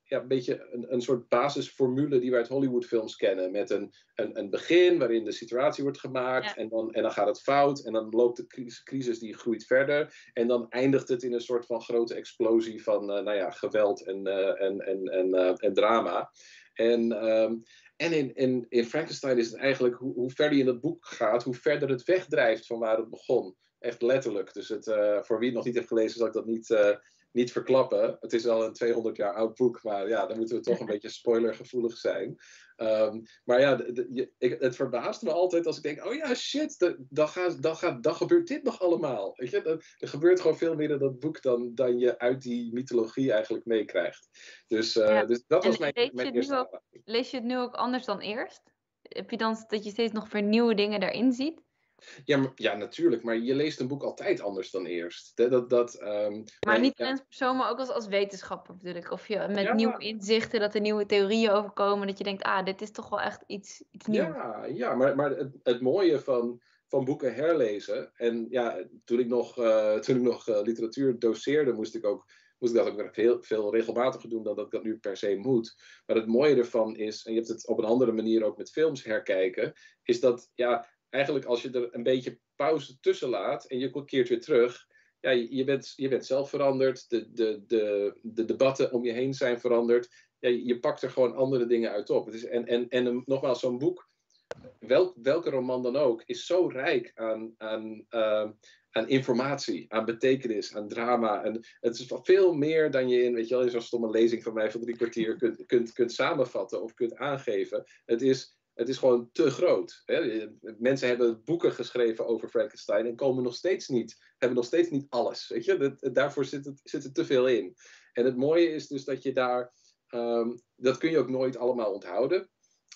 ja, een beetje een, een soort basisformule die we uit Hollywoodfilms kennen. Met een, een, een begin waarin de situatie wordt gemaakt. Ja. En, dan, en dan gaat het fout. En dan loopt de crisis, crisis die groeit verder. En dan eindigt het in een soort van grote explosie van uh, nou ja, geweld en, uh, en, en, en, uh, en drama. En... Um, En in, in, in Frankenstein is het eigenlijk, hoe, hoe verder je in het boek gaat, hoe verder het wegdrijft van waar het begon. Echt letterlijk. Dus het, uh, voor wie het nog niet heeft gelezen, zal ik dat niet, uh, niet verklappen. Het is al een tweehonderd jaar oud boek, maar ja, dan moeten we toch een beetje spoilergevoelig zijn. Um, maar ja, de, de, je, ik, het verbaast me altijd als ik denk, oh ja, shit, de, dan, gaat, dan, gaat, dan gebeurt dit nog allemaal. Weet je? Er, er gebeurt gewoon veel meer in dat boek dan, dan je uit die mythologie eigenlijk meekrijgt. Dus, uh, ja. dus dat en was mijn, lees mijn je eerste nu ook, lees je het nu ook anders dan eerst? Heb je dan dat je steeds nog weer nieuwe dingen daarin ziet? Ja, maar, ja, natuurlijk. Maar je leest een boek altijd anders dan eerst. Dat, dat, dat, um, maar niet ja. alleen als persoon, maar ook als, als wetenschapper natuurlijk. Of je met ja. nieuwe inzichten, dat er nieuwe theorieën overkomen. Dat je denkt, ah, dit is toch wel echt iets, iets nieuws. Ja, ja maar, maar het, het mooie van, van boeken herlezen. En ja, toen ik nog, uh, toen ik nog uh, literatuur doseerde, moest ik ook... moest ik dat ook veel, veel regelmatiger doen dan dat ik dat nu per se moet. Maar het mooie ervan is, en je hebt het op een andere manier ook met films herkijken, is dat, ja, eigenlijk als je er een beetje pauze tussen laat en je keert weer terug, ja, je, je, bent, je bent zelf veranderd, de, de, de, de debatten om je heen zijn veranderd, ja, je, je pakt er gewoon andere dingen uit op. Het is, en en, en een, nogmaals, zo'n boek, welk, welke roman dan ook, is zo rijk aan... aan uh, aan informatie, aan betekenis, aan drama. En het is veel meer dan je in, weet je wel, in zo'n stomme lezing van mij van drie kwartier kunt, kunt, kunt samenvatten of kunt aangeven. Het is, het is gewoon te groot. Hè? Mensen hebben boeken geschreven over Frankenstein en komen nog steeds niet, hebben nog steeds niet alles. Weet je? Dat, daarvoor zit het, zit er te veel in. En het mooie is dus dat je daar, um, dat kun je ook nooit allemaal onthouden.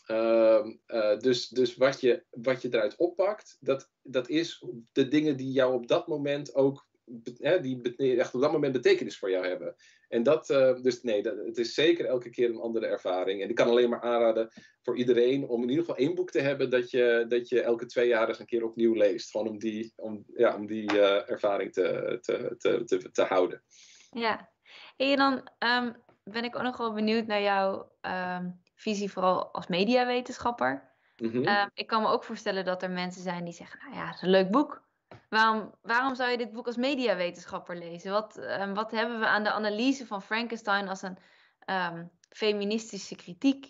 Uh, uh, dus dus wat, je, wat je eruit oppakt, dat, dat is de dingen die jou op dat moment ook, hè, die echt op dat moment betekenis voor jou hebben. En dat, uh, dus nee, dat, het is zeker elke keer een andere ervaring. En ik kan alleen maar aanraden voor iedereen om in ieder geval één boek te hebben dat je, dat je elke twee jaar eens een keer opnieuw leest. Gewoon om die, om, ja, om die uh, ervaring te, te, te, te, te houden. Ja, en dan um, ben ik ook nog wel benieuwd naar jouw... Um... visie vooral als mediawetenschapper. Mm-hmm. Uh, ik kan me ook voorstellen dat er mensen zijn die zeggen, nou ja, het is een leuk boek. Waarom, waarom zou je dit boek als mediawetenschapper lezen? Wat, um, wat hebben we aan de analyse van Frankenstein als een um, feministische kritiek?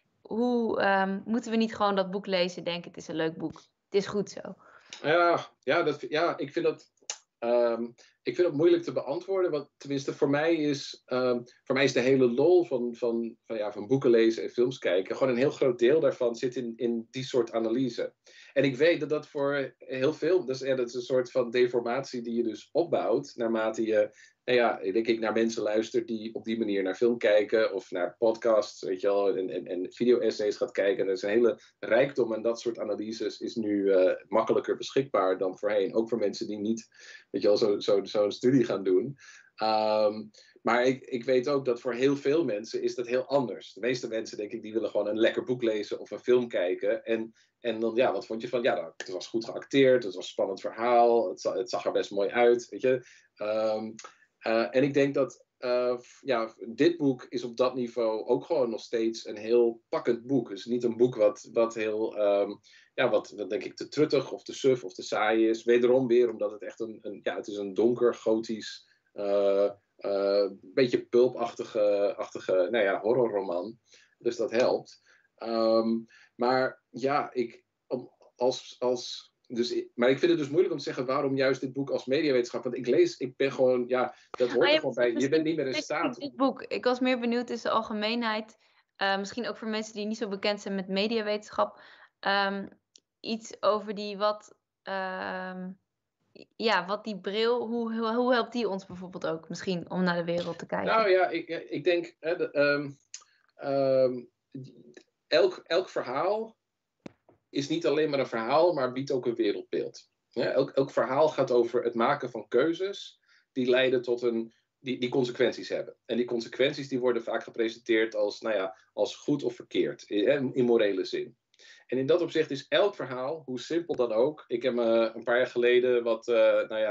Hoe um, moeten we niet gewoon dat boek lezen en denken, het is een leuk boek. Het is goed zo. Ja, ja, dat, ja ik vind dat... Um, ik vind het moeilijk te beantwoorden, want tenminste voor mij is, um, voor mij is de hele lol van, van, van, ja, van boeken lezen en films kijken, gewoon een heel groot deel daarvan zit in, in die soort analyse. En ik weet dat dat voor heel veel, dus, ja, dat is een soort van deformatie die je dus opbouwt naarmate je, nou ja, denk ik, naar mensen luistert die op die manier naar film kijken of naar podcasts, weet je wel, en, en, en video-essays gaat kijken. En er is een hele rijkdom en dat soort analyses is nu uh, makkelijker beschikbaar dan voorheen. Ook voor mensen die niet, weet je wel, zo, zo, zo'n studie gaan doen. Um, maar ik, ik weet ook dat voor heel veel mensen is dat heel anders. De meeste mensen, denk ik, die willen gewoon een lekker boek lezen of een film kijken. En, en dan, ja, wat vond je van, ja, het was goed geacteerd, het was een spannend verhaal, het, het zag er best mooi uit, weet je. Um, uh, en ik denk dat, uh, ja, dit boek is op dat niveau ook gewoon nog steeds een heel pakkend boek. Dus niet een boek wat, wat heel, um, ja, wat, wat denk ik te truttig of te suf of te saai is. Wederom weer, omdat het echt een, een ja, het is een donker, gotisch, uh, uh, beetje pulpachtige, achtige, nou ja, horrorroman. Dus dat helpt. Um, maar ja, ik, als, als, dus, maar ik vind het dus moeilijk om te zeggen waarom juist dit boek als mediawetenschap. Want ik lees, ik ben gewoon, ja, dat hoort ah, ja, er gewoon bij. Je bent niet meer in staat. Dit boek. Ik was meer benieuwd in de algemeenheid. Uh, misschien ook voor mensen die niet zo bekend zijn met mediawetenschap. Um, iets over die wat, uh, ja, wat die bril, hoe, hoe, hoe helpt die ons bijvoorbeeld ook misschien om naar de wereld te kijken? Nou ja, ik, ik denk, hè, de, um, um, elk, elk verhaal is niet alleen maar een verhaal, maar biedt ook een wereldbeeld. Ja, elk, elk verhaal gaat over het maken van keuzes die leiden tot een, die, die consequenties hebben. En die consequenties die worden vaak gepresenteerd als, nou ja, als goed of verkeerd, in, in morele zin. En in dat opzicht is elk verhaal, hoe simpel dan ook. Ik heb me een paar jaar geleden wat, uh, nou ja,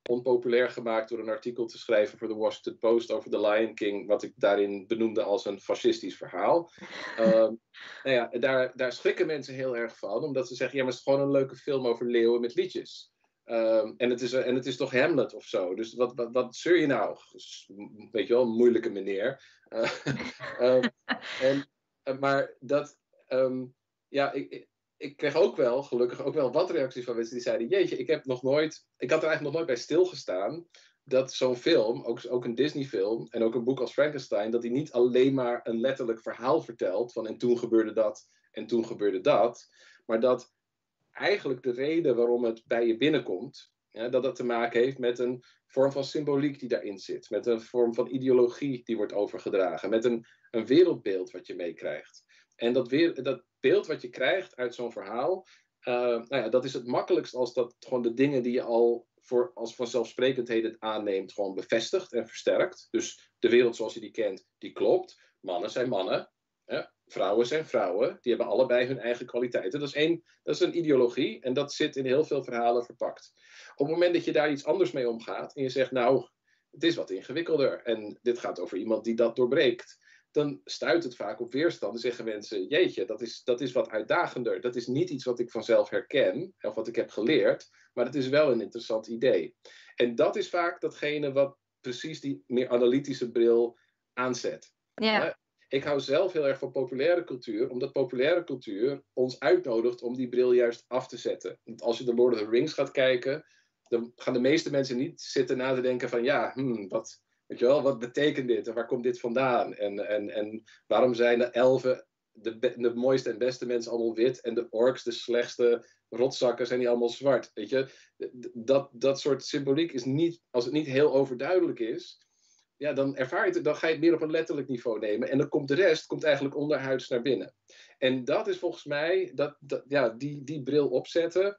onpopulair gemaakt door een artikel te schrijven voor de Washington Post over The Lion King, wat ik daarin benoemde als een fascistisch verhaal. Um, nou ja, daar, daar schrikken mensen heel erg van, omdat ze zeggen, ja, maar het is gewoon een leuke film over leeuwen met liedjes. Um, en, het is, en het is toch Hamlet of zo, dus wat, wat, wat zeur je nou? Weet je wel, een moeilijke meneer. Uh, um, en, uh, maar dat, um, ja, ik... Ik kreeg ook wel, gelukkig ook wel wat reacties van mensen die zeiden, jeetje, ik heb nog nooit, ik had er eigenlijk nog nooit bij stilgestaan dat zo'n film, ook, ook een Disney film en ook een boek als Frankenstein, dat die niet alleen maar een letterlijk verhaal vertelt van en toen gebeurde dat en toen gebeurde dat, maar dat eigenlijk de reden waarom het bij je binnenkomt, ja, dat dat te maken heeft met een vorm van symboliek die daarin zit, met een vorm van ideologie die wordt overgedragen, met een, een wereldbeeld wat je meekrijgt. En dat, weer, dat beeld wat je krijgt uit zo'n verhaal, uh, nou ja, dat is het makkelijkst als dat gewoon de dingen die je al voor, als vanzelfsprekendheden aanneemt, gewoon bevestigt en versterkt. Dus de wereld zoals je die kent, die klopt. Mannen zijn mannen, hè? Vrouwen zijn vrouwen. Die hebben allebei hun eigen kwaliteiten. Dat is, één, dat is een ideologie en dat zit in heel veel verhalen verpakt. Op het moment dat je daar iets anders mee omgaat en je zegt, nou, het is wat ingewikkelder en dit gaat over iemand die dat doorbreekt, dan stuit het vaak op weerstand. Dan zeggen mensen, jeetje, dat is, dat is wat uitdagender. Dat is niet iets wat ik vanzelf herken, of wat ik heb geleerd, maar het is wel een interessant idee. En dat is vaak datgene wat precies die meer analytische bril aanzet. Ja. Ik hou zelf heel erg van populaire cultuur, omdat populaire cultuur ons uitnodigt om die bril juist af te zetten. Want als je de Lord of the Rings gaat kijken, dan gaan de meeste mensen niet zitten na te denken van, ja, hmm, wat... Weet je wel, wat betekent dit en waar komt dit vandaan? En, en, en waarom zijn de elfen, de, de mooiste en beste mensen allemaal wit en de orks, de slechtste rotzakken, zijn die allemaal zwart? Weet je, dat, dat soort symboliek is niet, als het niet heel overduidelijk is, ja, dan ervaar je het, dan ga je het meer op een letterlijk niveau nemen en dan komt de rest komt eigenlijk onderhuids naar binnen. En dat is volgens mij, dat, dat, ja, die, die bril opzetten.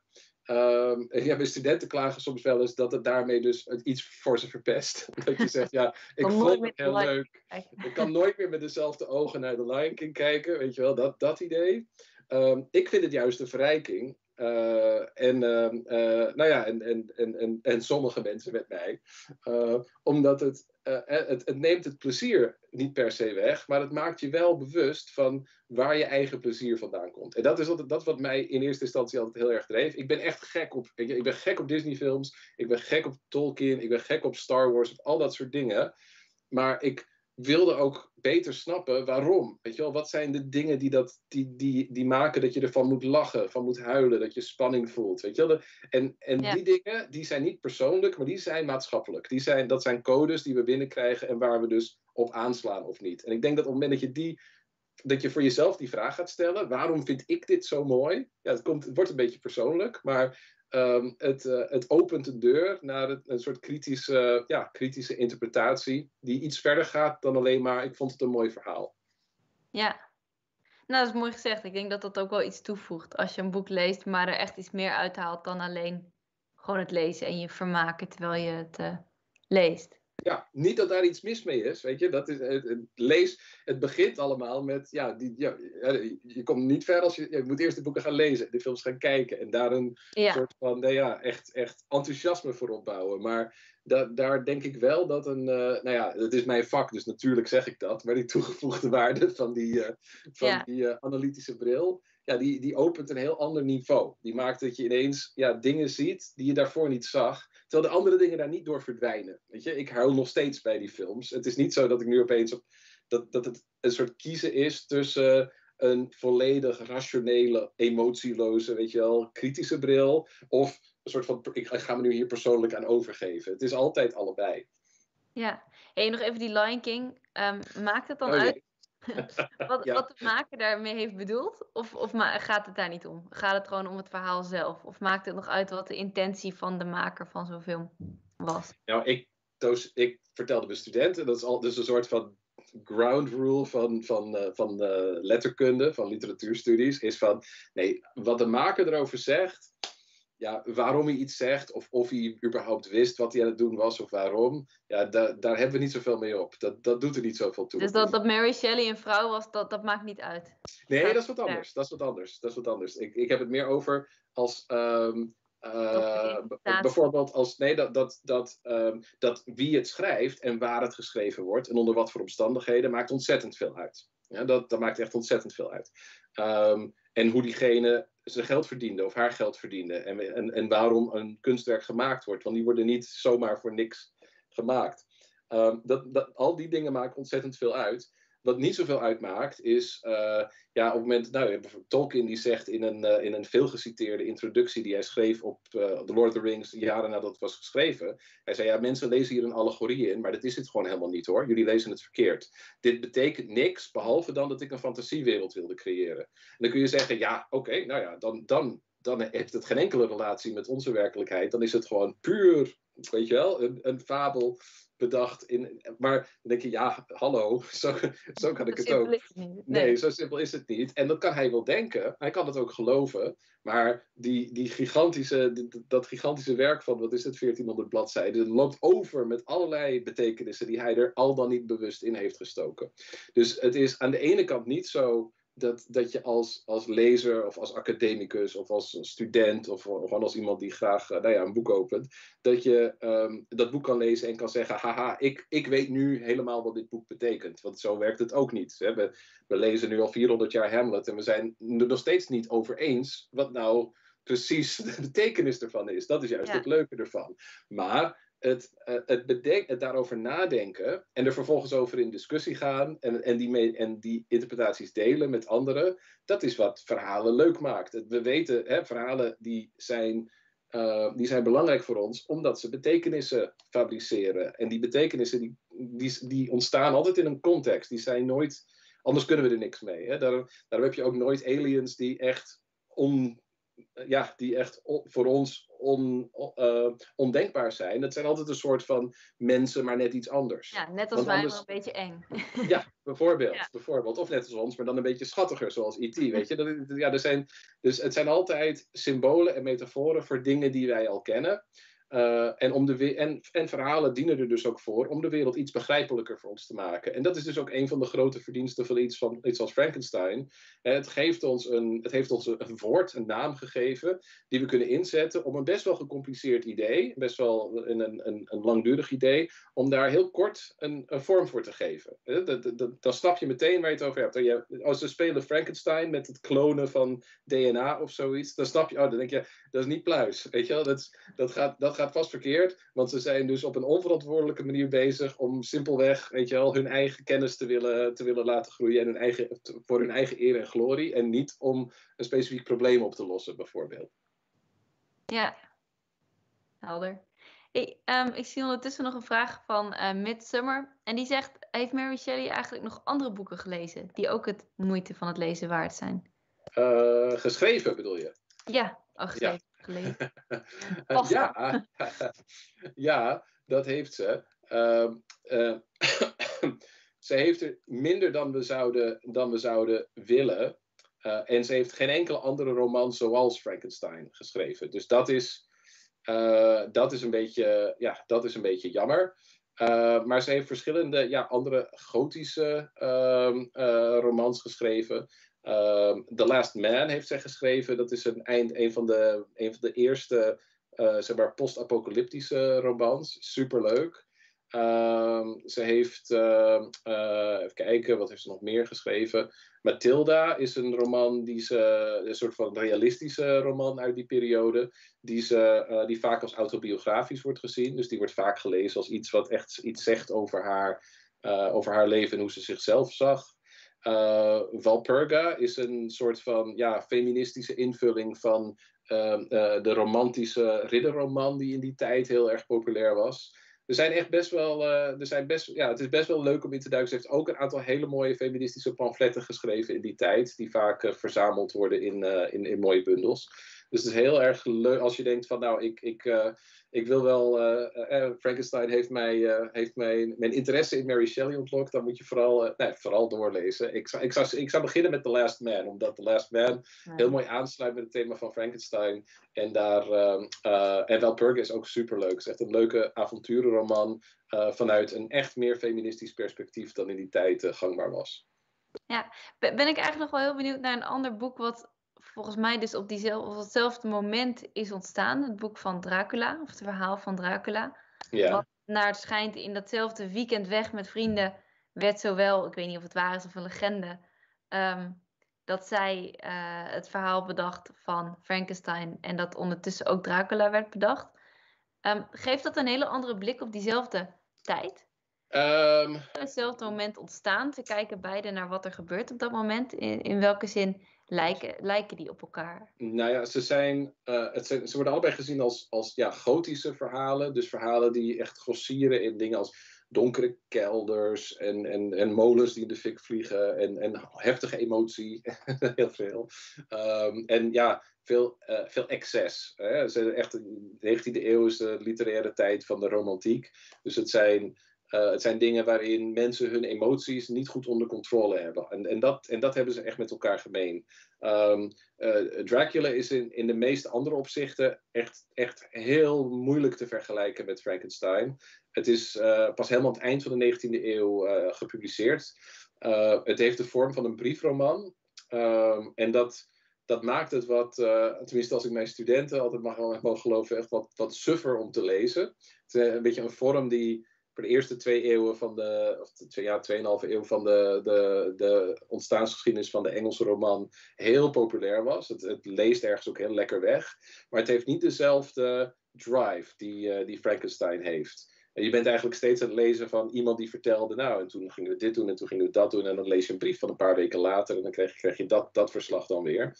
Um, ja, mijn studenten klagen soms wel eens dat het daarmee dus iets voor ze verpest. Dat je zegt, ja, ik vond het heel leuk. Ik kan nooit meer met dezelfde ogen naar The Lion King kijken. Weet je wel, dat, dat idee. Um, ik vind het juist een verrijking. Uh, en, uh, uh, nou ja, en, en, en, en, en sommige mensen met mij. Uh, omdat het, uh, het, het neemt het plezier niet per se weg, maar het maakt je wel bewust van waar je eigen plezier vandaan komt. En dat is, altijd, dat is wat mij in eerste instantie altijd heel erg dreef. Ik ben echt gek op, ik, ik ben gek op Disney films, ik ben gek op Tolkien, ik ben gek op Star Wars, op al dat soort dingen. Maar ik wilde ook beter snappen waarom. Weet je wel, wat zijn de dingen die, dat, die, die, die maken dat je ervan moet lachen, van moet huilen, dat je spanning voelt. Weet je wel? En, en ja. die dingen, die zijn niet persoonlijk, maar die zijn maatschappelijk. Die zijn, dat zijn codes die we binnenkrijgen en waar we dus op aanslaan of niet. En ik denk dat op het moment dat je, die, dat je voor jezelf die vraag gaat stellen, waarom vind ik dit zo mooi? Ja, het, komt, het wordt een beetje persoonlijk, maar Um, het, uh, het opent een deur naar het, een soort kritische, ja, kritische interpretatie die iets verder gaat dan alleen maar ik vond het een mooi verhaal. Ja, nou dat is mooi gezegd. Ik denk dat dat ook wel iets toevoegt als je een boek leest, maar er echt iets meer uithaalt dan alleen gewoon het lezen en je vermaken terwijl je het uh, leest. Ja, niet dat daar iets mis mee is, weet je. Dat is, het, het, lees, het begint allemaal met, ja, die, ja, je komt niet ver als je, je moet eerst de boeken gaan lezen, de films gaan kijken en daar een ja. soort van, nou ja, echt, echt enthousiasme voor opbouwen. Maar da, daar denk ik wel dat een, uh, nou ja, het is mijn vak, dus natuurlijk zeg ik dat, maar die toegevoegde waarde van die, uh, van ja. die uh, analytische bril, ja, die, die opent een heel ander niveau. Die maakt dat je ineens ja, dingen ziet die je daarvoor niet zag. Terwijl de andere dingen daar niet door verdwijnen. Weet je, ik huil nog steeds bij die films. Het is niet zo dat ik nu opeens op, dat, dat het een soort kiezen is tussen uh, een volledig rationele, emotieloze, weet je wel, kritische bril. Of een soort van, ik ga me nu hier persoonlijk aan overgeven. Het is altijd allebei. Ja, en nog even die Lion King. Um, maakt het dan oh, uit wat, ja. wat de maker daarmee heeft bedoeld? Of, of ma- gaat het daar niet om? Gaat het gewoon om het verhaal zelf? Of maakt het nog uit wat de intentie van de maker van zo'n film was? Nou, ik, toos, ik vertelde mijn studenten, dat is al dus een soort van ground rule van, van, uh, van uh, letterkunde, van literatuurstudies, is van, nee, wat de maker erover zegt, ja, waarom hij iets zegt, of of hij überhaupt wist wat hij aan het doen was, of waarom, ja, da- daar hebben we niet zoveel mee op. Dat, dat doet er niet zoveel toe. Dus dat, dat Mary Shelley een vrouw was, dat, dat maakt niet uit? Nee, dat is wat anders. Dat is wat anders. Dat is wat anders. Ik, ik heb het meer over als, um, Uh, bijvoorbeeld als, nee, dat, dat, dat, um, dat wie het schrijft en waar het geschreven wordt en onder wat voor omstandigheden maakt ontzettend veel uit. Ja, dat, dat maakt echt ontzettend veel uit. Um, en hoe diegene zijn geld verdiende of haar geld verdiende en, en, en waarom een kunstwerk gemaakt wordt. Want die worden niet zomaar voor niks gemaakt. Um, dat, dat, al die dingen maken ontzettend veel uit. Wat niet zoveel uitmaakt is, uh, ja, op het moment, nou, Tolkien die zegt in een, uh, in een veelgeciteerde introductie die hij schreef op uh, The Lord of the Rings, jaren nadat het was geschreven. Hij zei, ja, mensen lezen hier een allegorie in, maar dat is het gewoon helemaal niet hoor. Jullie lezen het verkeerd. Dit betekent niks, behalve dan dat ik een fantasiewereld wilde creëren. En dan kun je zeggen, ja, oké, okay, nou ja, dan, dan, dan heeft het geen enkele relatie met onze werkelijkheid. Dan is het gewoon puur, weet je wel, een, een fabel bedacht. In, maar dan denk je, ja, hallo, zo, zo kan ik het ook. Het niet. Nee. nee, zo simpel is het niet. En dat kan hij wel denken, hij kan het ook geloven, maar die, die gigantische, die, dat gigantische werk van, wat is het, veertienhonderd bladzijden, loopt over met allerlei betekenissen die hij er al dan niet bewust in heeft gestoken. Dus het is aan de ene kant niet zo Dat, dat je als, als lezer of als academicus of als student of, of gewoon als iemand die graag nou ja, een boek opent, dat je um, dat boek kan lezen en kan zeggen, haha, ik, ik weet nu helemaal wat dit boek betekent. Want zo werkt het ook niet. Hè? We, we lezen nu al vierhonderd jaar Hamlet en we zijn er nog steeds niet over eens wat nou precies de betekenis ervan is. Dat is juist ja. het leuke ervan. Maar Het, uh, het, bedenk, het daarover nadenken en er vervolgens over in discussie gaan en, en, die mee, en die interpretaties delen met anderen, dat is wat verhalen leuk maakt. We weten, hè, verhalen die zijn, uh, die zijn belangrijk voor ons omdat ze betekenissen fabriceren. En die betekenissen die, die, die ontstaan altijd in een context. Die zijn nooit, anders kunnen we er niks mee. Hè. Daarom, daarom heb je ook nooit aliens die echt on... Ja, die echt voor ons on, uh, ondenkbaar zijn. Het zijn altijd een soort van mensen, maar net iets anders. Ja, net als Want wij, anders... maar een beetje eng. Ja, bijvoorbeeld, ja. bijvoorbeeld. Of net als ons, maar dan een beetje schattiger, zoals E T weet je. Dat, ja, er zijn, dus het zijn altijd symbolen en metaforen voor dingen die wij al kennen. Uh, en, om de we- en, en verhalen dienen er dus ook voor om de wereld iets begrijpelijker voor ons te maken. En dat is dus ook een van de grote verdiensten van iets, van, iets als Frankenstein. Het, geeft ons een, het heeft ons een woord, een naam gegeven, die we kunnen inzetten om een best wel gecompliceerd idee, best wel een, een, een, een langdurig idee, om daar heel kort een, een vorm voor te geven. Dat, dat, dat, dan snap je meteen waar je het over hebt. Als ze spelen Frankenstein met het klonen van D N A of zoiets, dan snap je, oh, dan denk je, dat is niet pluis. Weet je wel? Dat, dat gaat... Dat gaat vast verkeerd, want ze zijn dus op een onverantwoordelijke manier bezig om simpelweg, weet je wel, hun eigen kennis te willen, te willen laten groeien en hun eigen, voor hun eigen eer en glorie en niet om een specifiek probleem op te lossen, bijvoorbeeld. Ja, helder. Hey, um, ik zie ondertussen nog een vraag van uh, Midsummer en die zegt, heeft Mary Shelley eigenlijk nog andere boeken gelezen die ook het moeite van het lezen waard zijn? Uh, geschreven bedoel je? Ja, al geschreven. Ja. uh, ja, ja, dat heeft ze. Uh, uh, ze heeft er minder dan we zouden, dan we zouden willen. Uh, en ze heeft geen enkele andere roman zoals Frankenstein geschreven. Dus dat is, uh, dat is, een, beetje, ja, dat is een beetje jammer. Uh, maar ze heeft verschillende ja, andere gotische uh, uh, romans geschreven. Uh, The Last Man heeft zij geschreven. Dat is een, eind, een, van, de, een van de eerste uh, zeg maar post-apocalyptische romans. Superleuk. Uh, ze heeft, uh, uh, even kijken, wat heeft ze nog meer geschreven? Mathilda is een roman, die ze, een soort van realistische roman uit die periode, die, ze, uh, die vaak als autobiografisch wordt gezien. Dus die wordt vaak gelezen als iets wat echt iets zegt over haar, uh, over haar leven en hoe ze zichzelf zag. Uh, Walpurga is een soort van ja, feministische invulling van uh, uh, de romantische ridderroman die in die tijd heel erg populair was. Er zijn echt best wel, uh, er zijn best, ja, het is best wel leuk om in te duiken. Ze heeft ook een aantal hele mooie feministische pamfletten geschreven in die tijd, die vaak uh, verzameld worden in, uh, in, in mooie bundels. Dus het is heel erg leuk als je denkt van nou, ik, ik, uh, ik wil wel, uh, uh, Frankenstein heeft, mij, uh, heeft mij, mijn interesse in Mary Shelley ontlokt. Dan moet je vooral, uh, nee, vooral doorlezen. Ik zou, ik, zou, ik zou beginnen met The Last Man, omdat The Last Man ja. heel mooi aansluit met het thema van Frankenstein. En, daar, uh, uh, en Walpurga is ook superleuk. Het is echt een leuke avonturenroman uh, vanuit een echt meer feministisch perspectief dan in die tijd uh, gangbaar was. Ja, ben ik eigenlijk nog wel heel benieuwd naar een ander boek wat volgens mij dus op, diezelfde, op hetzelfde moment is ontstaan. Het boek van Dracula, of het verhaal van Dracula. Ja. Wat naar het schijnt in datzelfde weekend weg met vrienden werd zowel, ik weet niet of het waar is of een legende, um, dat zij uh, het verhaal bedacht van Frankenstein en dat ondertussen ook Dracula werd bedacht. Um, geeft dat een hele andere blik op diezelfde tijd? Um, Op hetzelfde moment ontstaan. Ze kijken beide naar wat er gebeurt op dat moment. In, in welke zin lijken, lijken die op elkaar? Nou ja, ze, zijn, uh, het zijn, ze worden allebei gezien als, als ja, gotische verhalen. Dus verhalen die echt grossieren in dingen als donkere kelders en, en, en molens die in de fik vliegen en, en heftige emotie, heel veel. Um, en ja, veel, uh, veel excess. Hè? Ze echt, de negentiende eeuw is de literaire tijd van de romantiek. Dus het zijn, uh, het zijn dingen waarin mensen hun emoties niet goed onder controle hebben. En, en, dat, en dat hebben ze echt met elkaar gemeen. Um, uh, Dracula is in, in de meeste andere opzichten echt, echt heel moeilijk te vergelijken met Frankenstein. Het is uh, pas helemaal aan het eind van de negentiende eeuw uh, gepubliceerd. Uh, het heeft de vorm van een briefroman. Um, en dat, dat maakt het wat, uh, tenminste als ik mijn studenten altijd mag, mag geloven, echt wat, wat suffer om te lezen. Het is een beetje een vorm die voor de eerste twee eeuwen van de, of twee, ja, tweeënhalve eeuw van de, de, de ontstaansgeschiedenis van de Engelse roman heel populair was. Het, het leest ergens ook heel lekker weg. Maar het heeft niet dezelfde drive die, uh, die Frankenstein heeft. En je bent eigenlijk steeds aan het lezen van iemand die vertelde, nou, en toen gingen we dit doen en toen gingen we dat doen. En dan lees je een brief van een paar weken later en dan krijg je, krijg je dat, dat verslag dan weer.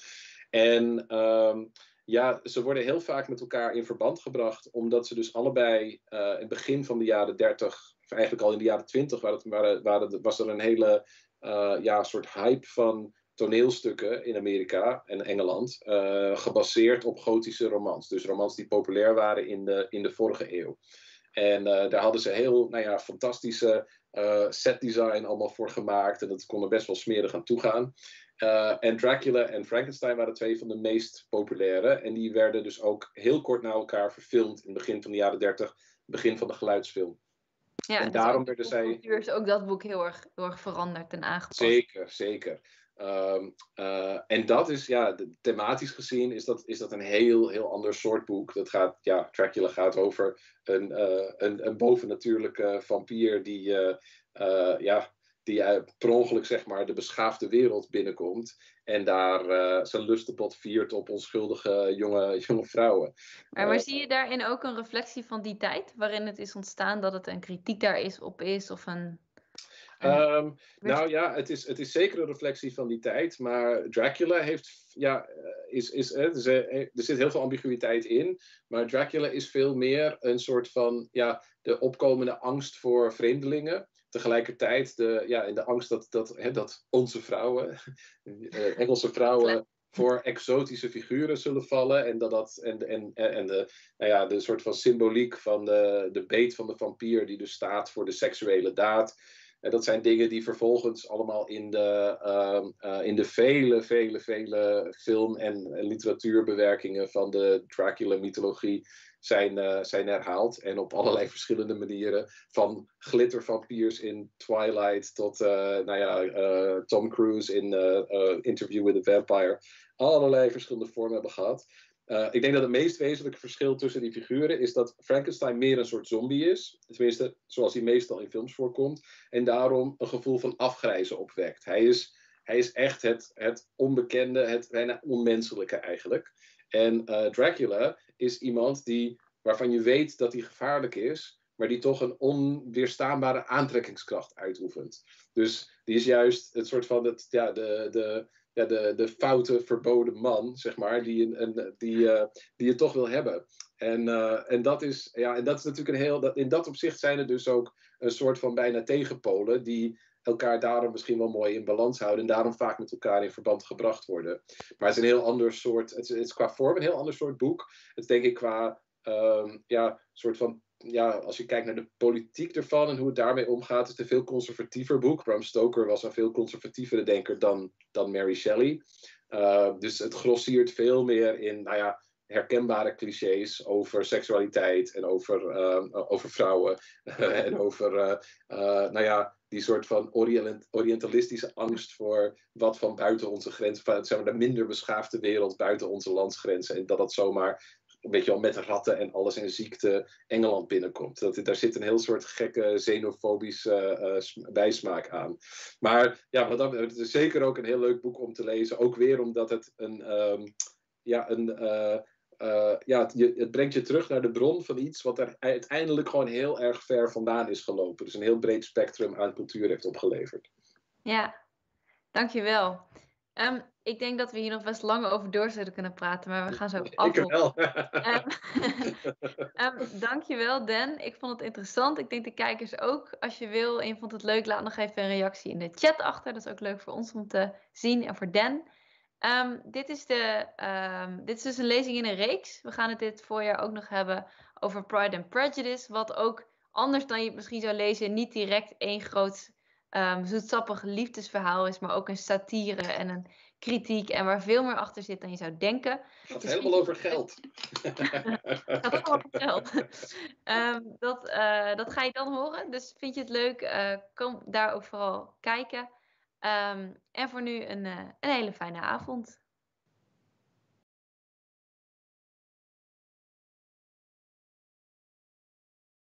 En um, ja, ze worden heel vaak met elkaar in verband gebracht, omdat ze dus allebei uh, in het begin van de jaren dertig, of eigenlijk al in de jaren twintig, waar het, waar, waar het, was er een hele uh, ja, soort hype van toneelstukken in Amerika en Engeland, uh, gebaseerd op gotische romans. Dus romans die populair waren in de, in de vorige eeuw. En uh, daar hadden ze heel nou ja, fantastische uh, setdesign allemaal voor gemaakt. En dat kon er best wel smerig aan toegaan. Uh, en Dracula en Frankenstein waren twee van de meest populaire. En die werden dus ook heel kort na elkaar verfilmd in het begin van de jaren dertig. Begin van de geluidsfilm. Ja, en dus daarom ook werden de zij... cultuur is ook dat boek heel erg, heel erg veranderd en aangepast. Zeker, zeker. Um, uh, en dat is, ja, de, thematisch gezien is dat, is dat een heel, heel ander soort boek. Dat gaat, ja, Dracula gaat over een, uh, een, een bovennatuurlijke vampier die, uh, uh, ja, die uh, per ongeluk, zeg maar, de beschaafde wereld binnenkomt. En daar uh, zijn lustenpot viert op onschuldige jonge, jonge vrouwen. Maar, maar Uh, zie je daarin ook een reflectie van die tijd? Waarin het is ontstaan dat het een kritiek daar is, op is of een... Um, nou ja, het is, het is zeker een reflectie van die tijd. Maar Dracula heeft, ja, is, is, is, er zit heel veel ambiguïteit in. Maar Dracula is veel meer een soort van, ja, de opkomende angst voor vreemdelingen. Tegelijkertijd de, ja, in de angst dat, dat, hè, dat onze vrouwen, Engelse vrouwen, voor exotische figuren zullen vallen. En, dat dat, en, en, en de, nou ja, de soort van symboliek van de, de beet van de vampier, die dus staat voor de seksuele daad. En dat zijn dingen die vervolgens allemaal in de, uh, uh, in de vele, vele, vele film- en literatuurbewerkingen van de Dracula-mythologie zijn, uh, zijn herhaald. En op allerlei verschillende manieren. Van glittervampiers in Twilight tot uh, nou ja, uh, Tom Cruise in uh, uh, Interview with a Vampire. Allerlei verschillende vormen hebben gehad. Uh, ik denk dat het meest wezenlijke verschil tussen die figuren is dat Frankenstein meer een soort zombie is. Tenminste, zoals hij meestal in films voorkomt. En daarom een gevoel van afgrijzen opwekt. Hij is, hij is echt het, het onbekende, het bijna onmenselijke eigenlijk. En uh, Dracula is iemand die, waarvan je weet dat hij gevaarlijk is, maar die toch een onweerstaanbare aantrekkingskracht uitoefent. Dus die is juist het soort van het, ja, de... de Ja, de, de foute, verboden man, zeg maar, die, een, die, uh, die je toch wil hebben. En, uh, en, dat is, ja, en dat is natuurlijk een heel... Dat, in dat opzicht zijn er dus ook een soort van bijna tegenpolen, die elkaar daarom misschien wel mooi in balans houden en daarom vaak met elkaar in verband gebracht worden. Maar het is een heel ander soort... Het is, het is qua vorm een heel ander soort boek. Het is denk ik qua... Um, ja, soort van... Ja, als je kijkt naar de politiek ervan en hoe het daarmee omgaat, is het een veel conservatiever boek. Bram Stoker was een veel conservatievere denker dan, dan Mary Shelley. Uh, dus het grossiert veel meer in, nou ja, herkenbare clichés over seksualiteit en over, uh, over vrouwen. en over, uh, uh, nou ja, die soort van orient, orientalistische angst voor wat van buiten onze grens, van zeg maar, de minder beschaafde wereld buiten onze landsgrenzen. En dat dat zomaar, weet je wel, met ratten en alles en ziekte Engeland binnenkomt. Dat, daar zit een heel soort gekke xenofobische uh, bijsmaak aan. Maar ja, wat dat, het is zeker ook een heel leuk boek om te lezen. Ook weer omdat het een... Um, ja, een uh, Uh, ja, het, je, het brengt je terug naar de bron van iets wat er uiteindelijk gewoon heel erg ver vandaan is gelopen. Dus een heel breed spectrum aan cultuur heeft opgeleverd. Ja, dankjewel. Um, ik denk dat we hier nog best lang over door zouden kunnen praten, maar we gaan zo af. Ik wel. um, um, dankjewel, Dan. Ik vond het interessant. Ik denk de kijkers ook. Als je wil en je vond het leuk, laat nog even een reactie in de chat achter. Dat is ook leuk voor ons om te zien en voor Dan. Um, dit, is de, um, dit is dus een lezing in een reeks. We gaan het dit voorjaar ook nog hebben over Pride and Prejudice. Wat ook anders dan je het misschien zou lezen, niet direct één groot um, zoetsappig liefdesverhaal is, maar ook een satire en een kritiek en waar veel meer achter zit dan je zou denken. Het gaat dus helemaal je... over geld. Het gaat allemaal over geld. um, dat, uh, dat ga je dan horen. Dus vind je het leuk, uh, kom daar ook vooral kijken. Um, en voor nu een, uh, een hele fijne avond.